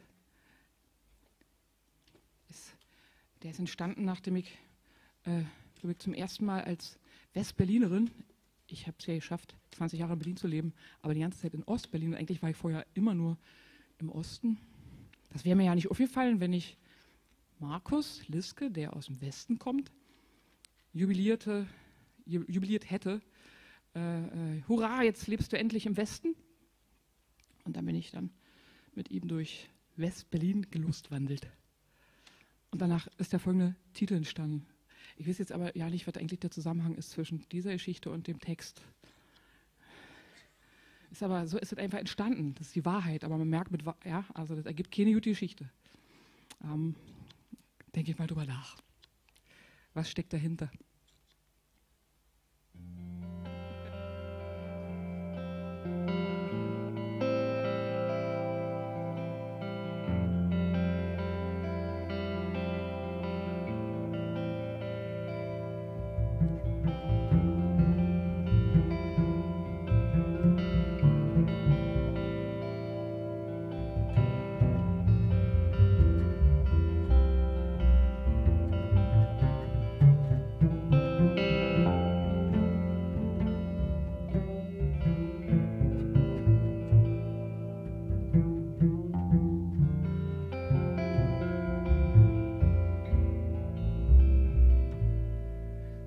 Der ist entstanden, nachdem ich, glaube ich, zum ersten Mal als Westberlinerin, ich habe es ja geschafft, 20 Jahre in Berlin zu leben, aber die ganze Zeit in Ostberlin. Und eigentlich war ich vorher immer nur im Osten. Das wäre mir ja nicht aufgefallen, wenn ich Markus Liske, der aus dem Westen kommt, jubiliert hätte. Hurra, jetzt lebst du endlich im Westen. Und dann bin ich dann mit ihm durch West-Berlin gelustwandelt. Und danach ist der folgende Titel entstanden. Ich weiß jetzt aber ja nicht, was eigentlich der Zusammenhang ist zwischen dieser Geschichte und dem Text. Ist aber so ist es einfach entstanden. Das ist die Wahrheit. Aber man merkt, also das ergibt keine gute Geschichte. Denke ich mal drüber nach. Was steckt dahinter?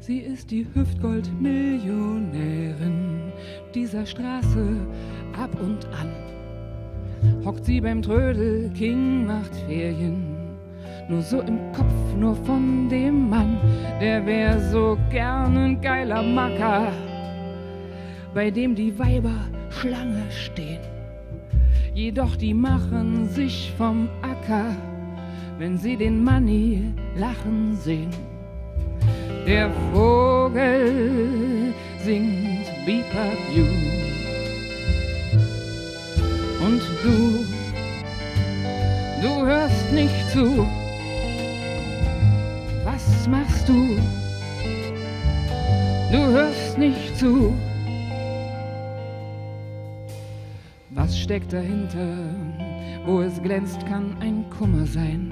Sie ist die Hüftgold-Millionärin dieser Straße ab und an. Hockt sie beim Trödel, King macht Ferien, nur so im Kopf, nur von dem Mann. Der wär so gern ein geiler Macker, bei dem die Weiber Schlange stehen. Jedoch die machen sich vom Acker, wenn sie den Manni lachen sehen. Der Vogel singt Beep Up You. Und du hörst nicht zu. Was machst du? Du hörst nicht zu. Was steckt dahinter? Wo es glänzt, kann ein Kummer sein.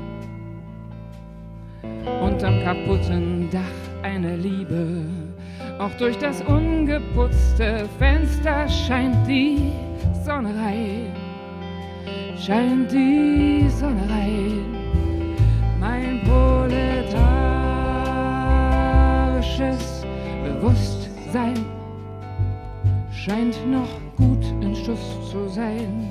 Unterm kaputten Dach eine Liebe. Auch durch das ungeputzte Fenster scheint die Sonne rein. Scheint die Sonne rein. Mein proletarisches Bewusstsein scheint noch gut in Schuss zu sein.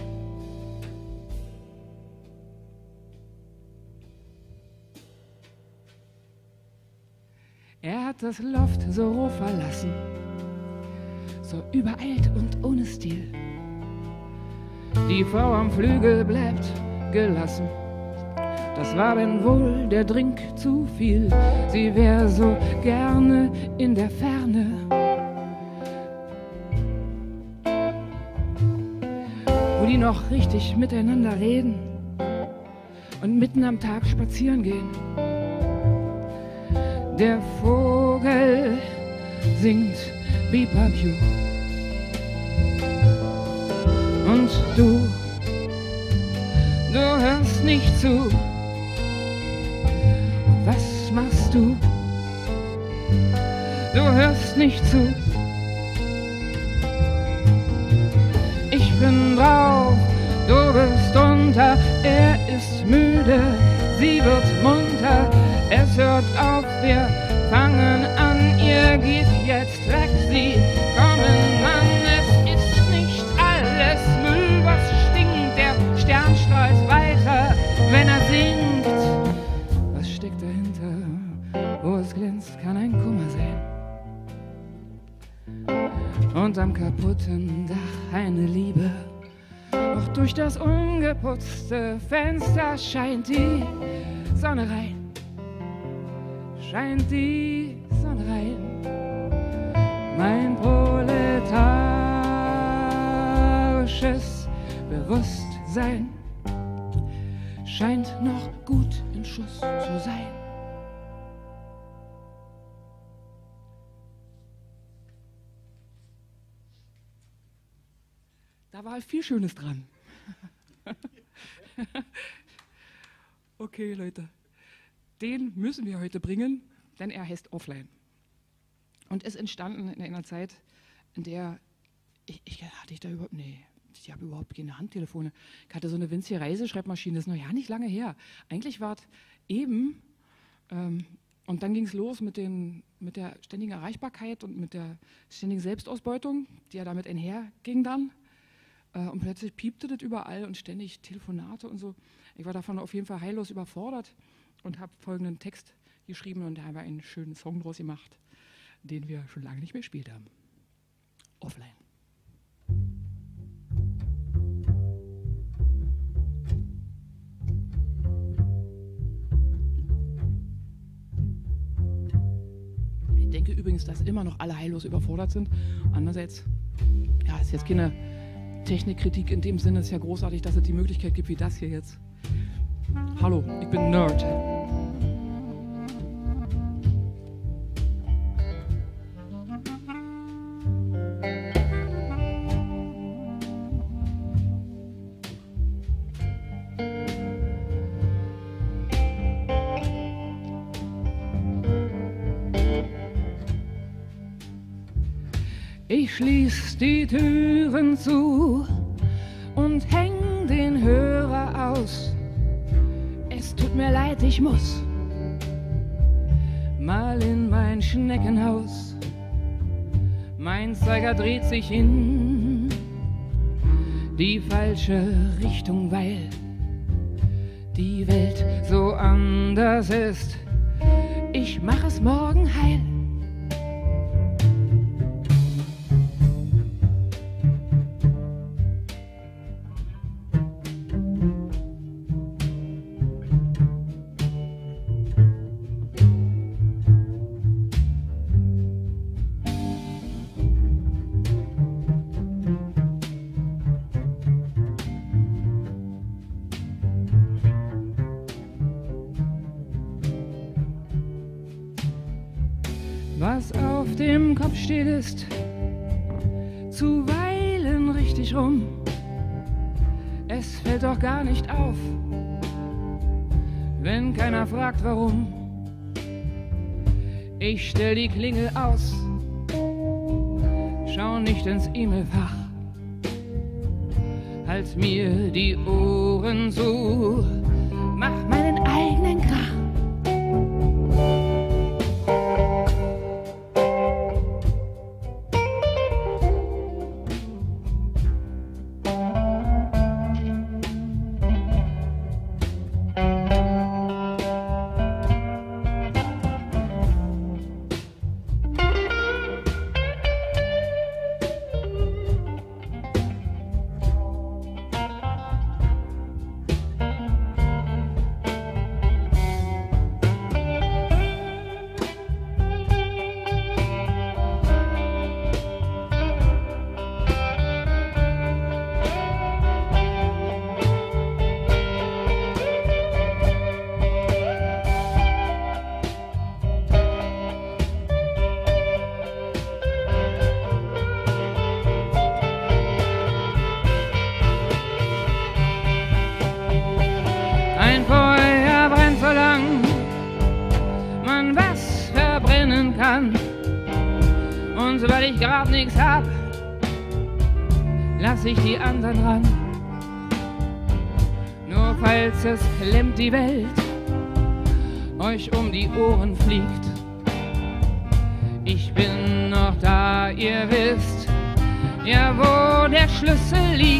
Er hat das Loft so roh verlassen, so übereilt und ohne Stil. Die Frau am Flügel bleibt gelassen. Das war denn wohl der Drink zu viel. Sie wär so gerne in der Ferne. Wo die noch richtig miteinander reden und mitten am Tag spazieren gehen. Der Vogel singt Beep Up You. Und du hörst nicht zu. Was machst du? Du hörst nicht zu. Ich bin drauf, du bist drunter. Er ist müde, sie wird munter. Es hört auf, wir fangen an. Ihr geht jetzt weg, sie kommen an. Es ist nicht alles Müll, was stinkt. Der Stern strahlt weiter, wenn er singt. Was steckt dahinter? Wo es glänzt, kann ein Kummer sein. Und am kaputten Dach eine Liebe. Auch durch das ungeputzte Fenster scheint die Sonne rein. Scheint die Sonne rein. Mein proletarisches Bewusstsein scheint noch gut in Schuss zu sein. Da war viel Schönes dran. Okay, Leute. Den müssen wir heute bringen, denn er heißt Offline. Und ist entstanden in einer Zeit, in der ich habe überhaupt keine Handtelefone. Ich hatte so eine winzige Reiseschreibmaschine, das ist noch ja nicht lange her. Eigentlich war es eben, und dann ging es los mit der ständigen Erreichbarkeit und mit der ständigen Selbstausbeutung, die ja damit einherging dann. Und plötzlich piepte das überall und ständig Telefonate und so. Ich war davon auf jeden Fall heillos überfordert. Und habe folgenden Text geschrieben und da haben wir einen schönen Song draus gemacht, den wir schon lange nicht mehr gespielt haben. Offline. Ich denke übrigens, dass immer noch alle heillos überfordert sind. Andererseits, ja, ist jetzt keine Technikkritik in dem Sinne, ist ja großartig, dass es die Möglichkeit gibt wie das hier jetzt. Hallo, ich bin Nerd. Ich schließ die Türen zu und häng den Hörer aus. Es tut mir leid, ich muss mal in mein ein Schneckenhaus. Mein Zeiger dreht sich in die falsche Richtung, weil die Welt so anders ist. Ich mach es morgen heil. Was auf dem Kopf steht, ist zuweilen richtig rum. Es fällt doch gar nicht auf, wenn keiner fragt, warum. Ich stell die Klingel aus, schau nicht ins E-Mail-Fach, halt mir die Ohren zu, mach meinen eigenen Krach. Ein Feuer brennt so lang, man was verbrennen kann. Und weil ich grad nichts hab, lass ich die anderen ran. Nur falls es klemmt die Welt, euch um die Ohren fliegt. Ich bin noch da, ihr wisst ja, wo der Schlüssel liegt.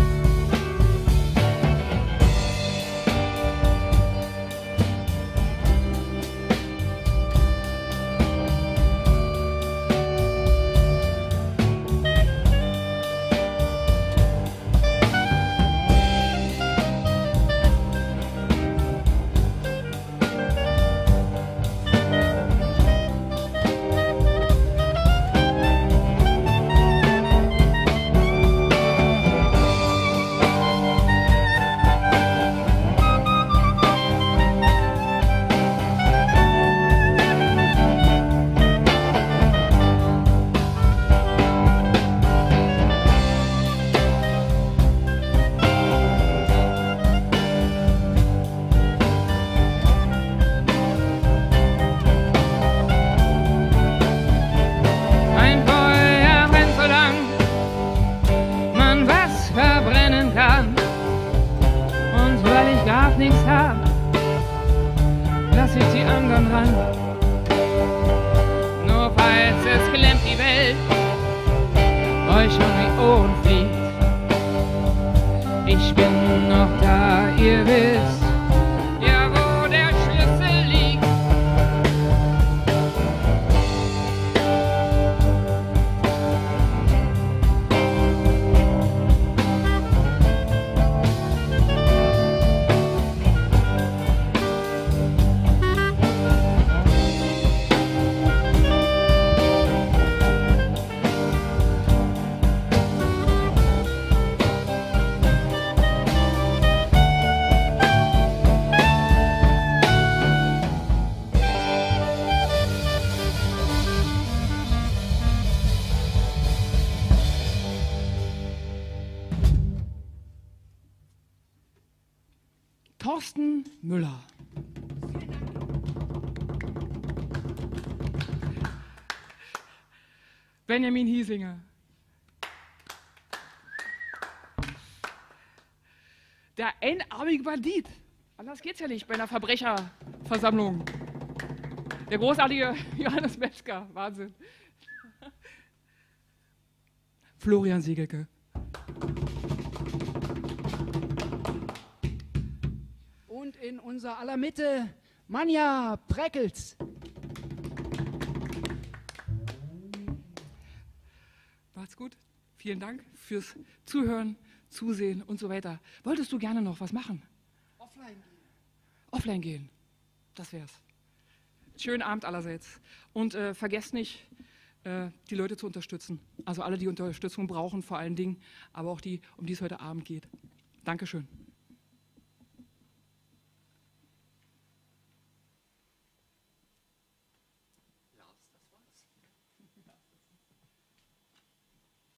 Nichts hab, lass ich die anderen ran. Nur falls es klemmt die Welt, euch um die Ohren fliegt. Ich bin noch da, ihr wisst ja, wo der Schlüssel liegt. Thorsten Müller. Benjamin Hiesinger. Der einarmige Bandit. Anders geht's ja nicht bei einer Verbrecherversammlung. Der großartige Johannes Metzger, Wahnsinn. Florian Siegelke. Und in unser aller Mitte Manja Preckels. Macht's gut. Vielen Dank fürs Zuhören, Zusehen und so weiter. Wolltest du gerne noch was machen? Offline gehen. Offline gehen. Das wär's. Schönen Abend allerseits. Und vergesst nicht, die Leute zu unterstützen. Also alle, die Unterstützung brauchen, vor allen Dingen, aber auch die, um die es heute Abend geht. Dankeschön.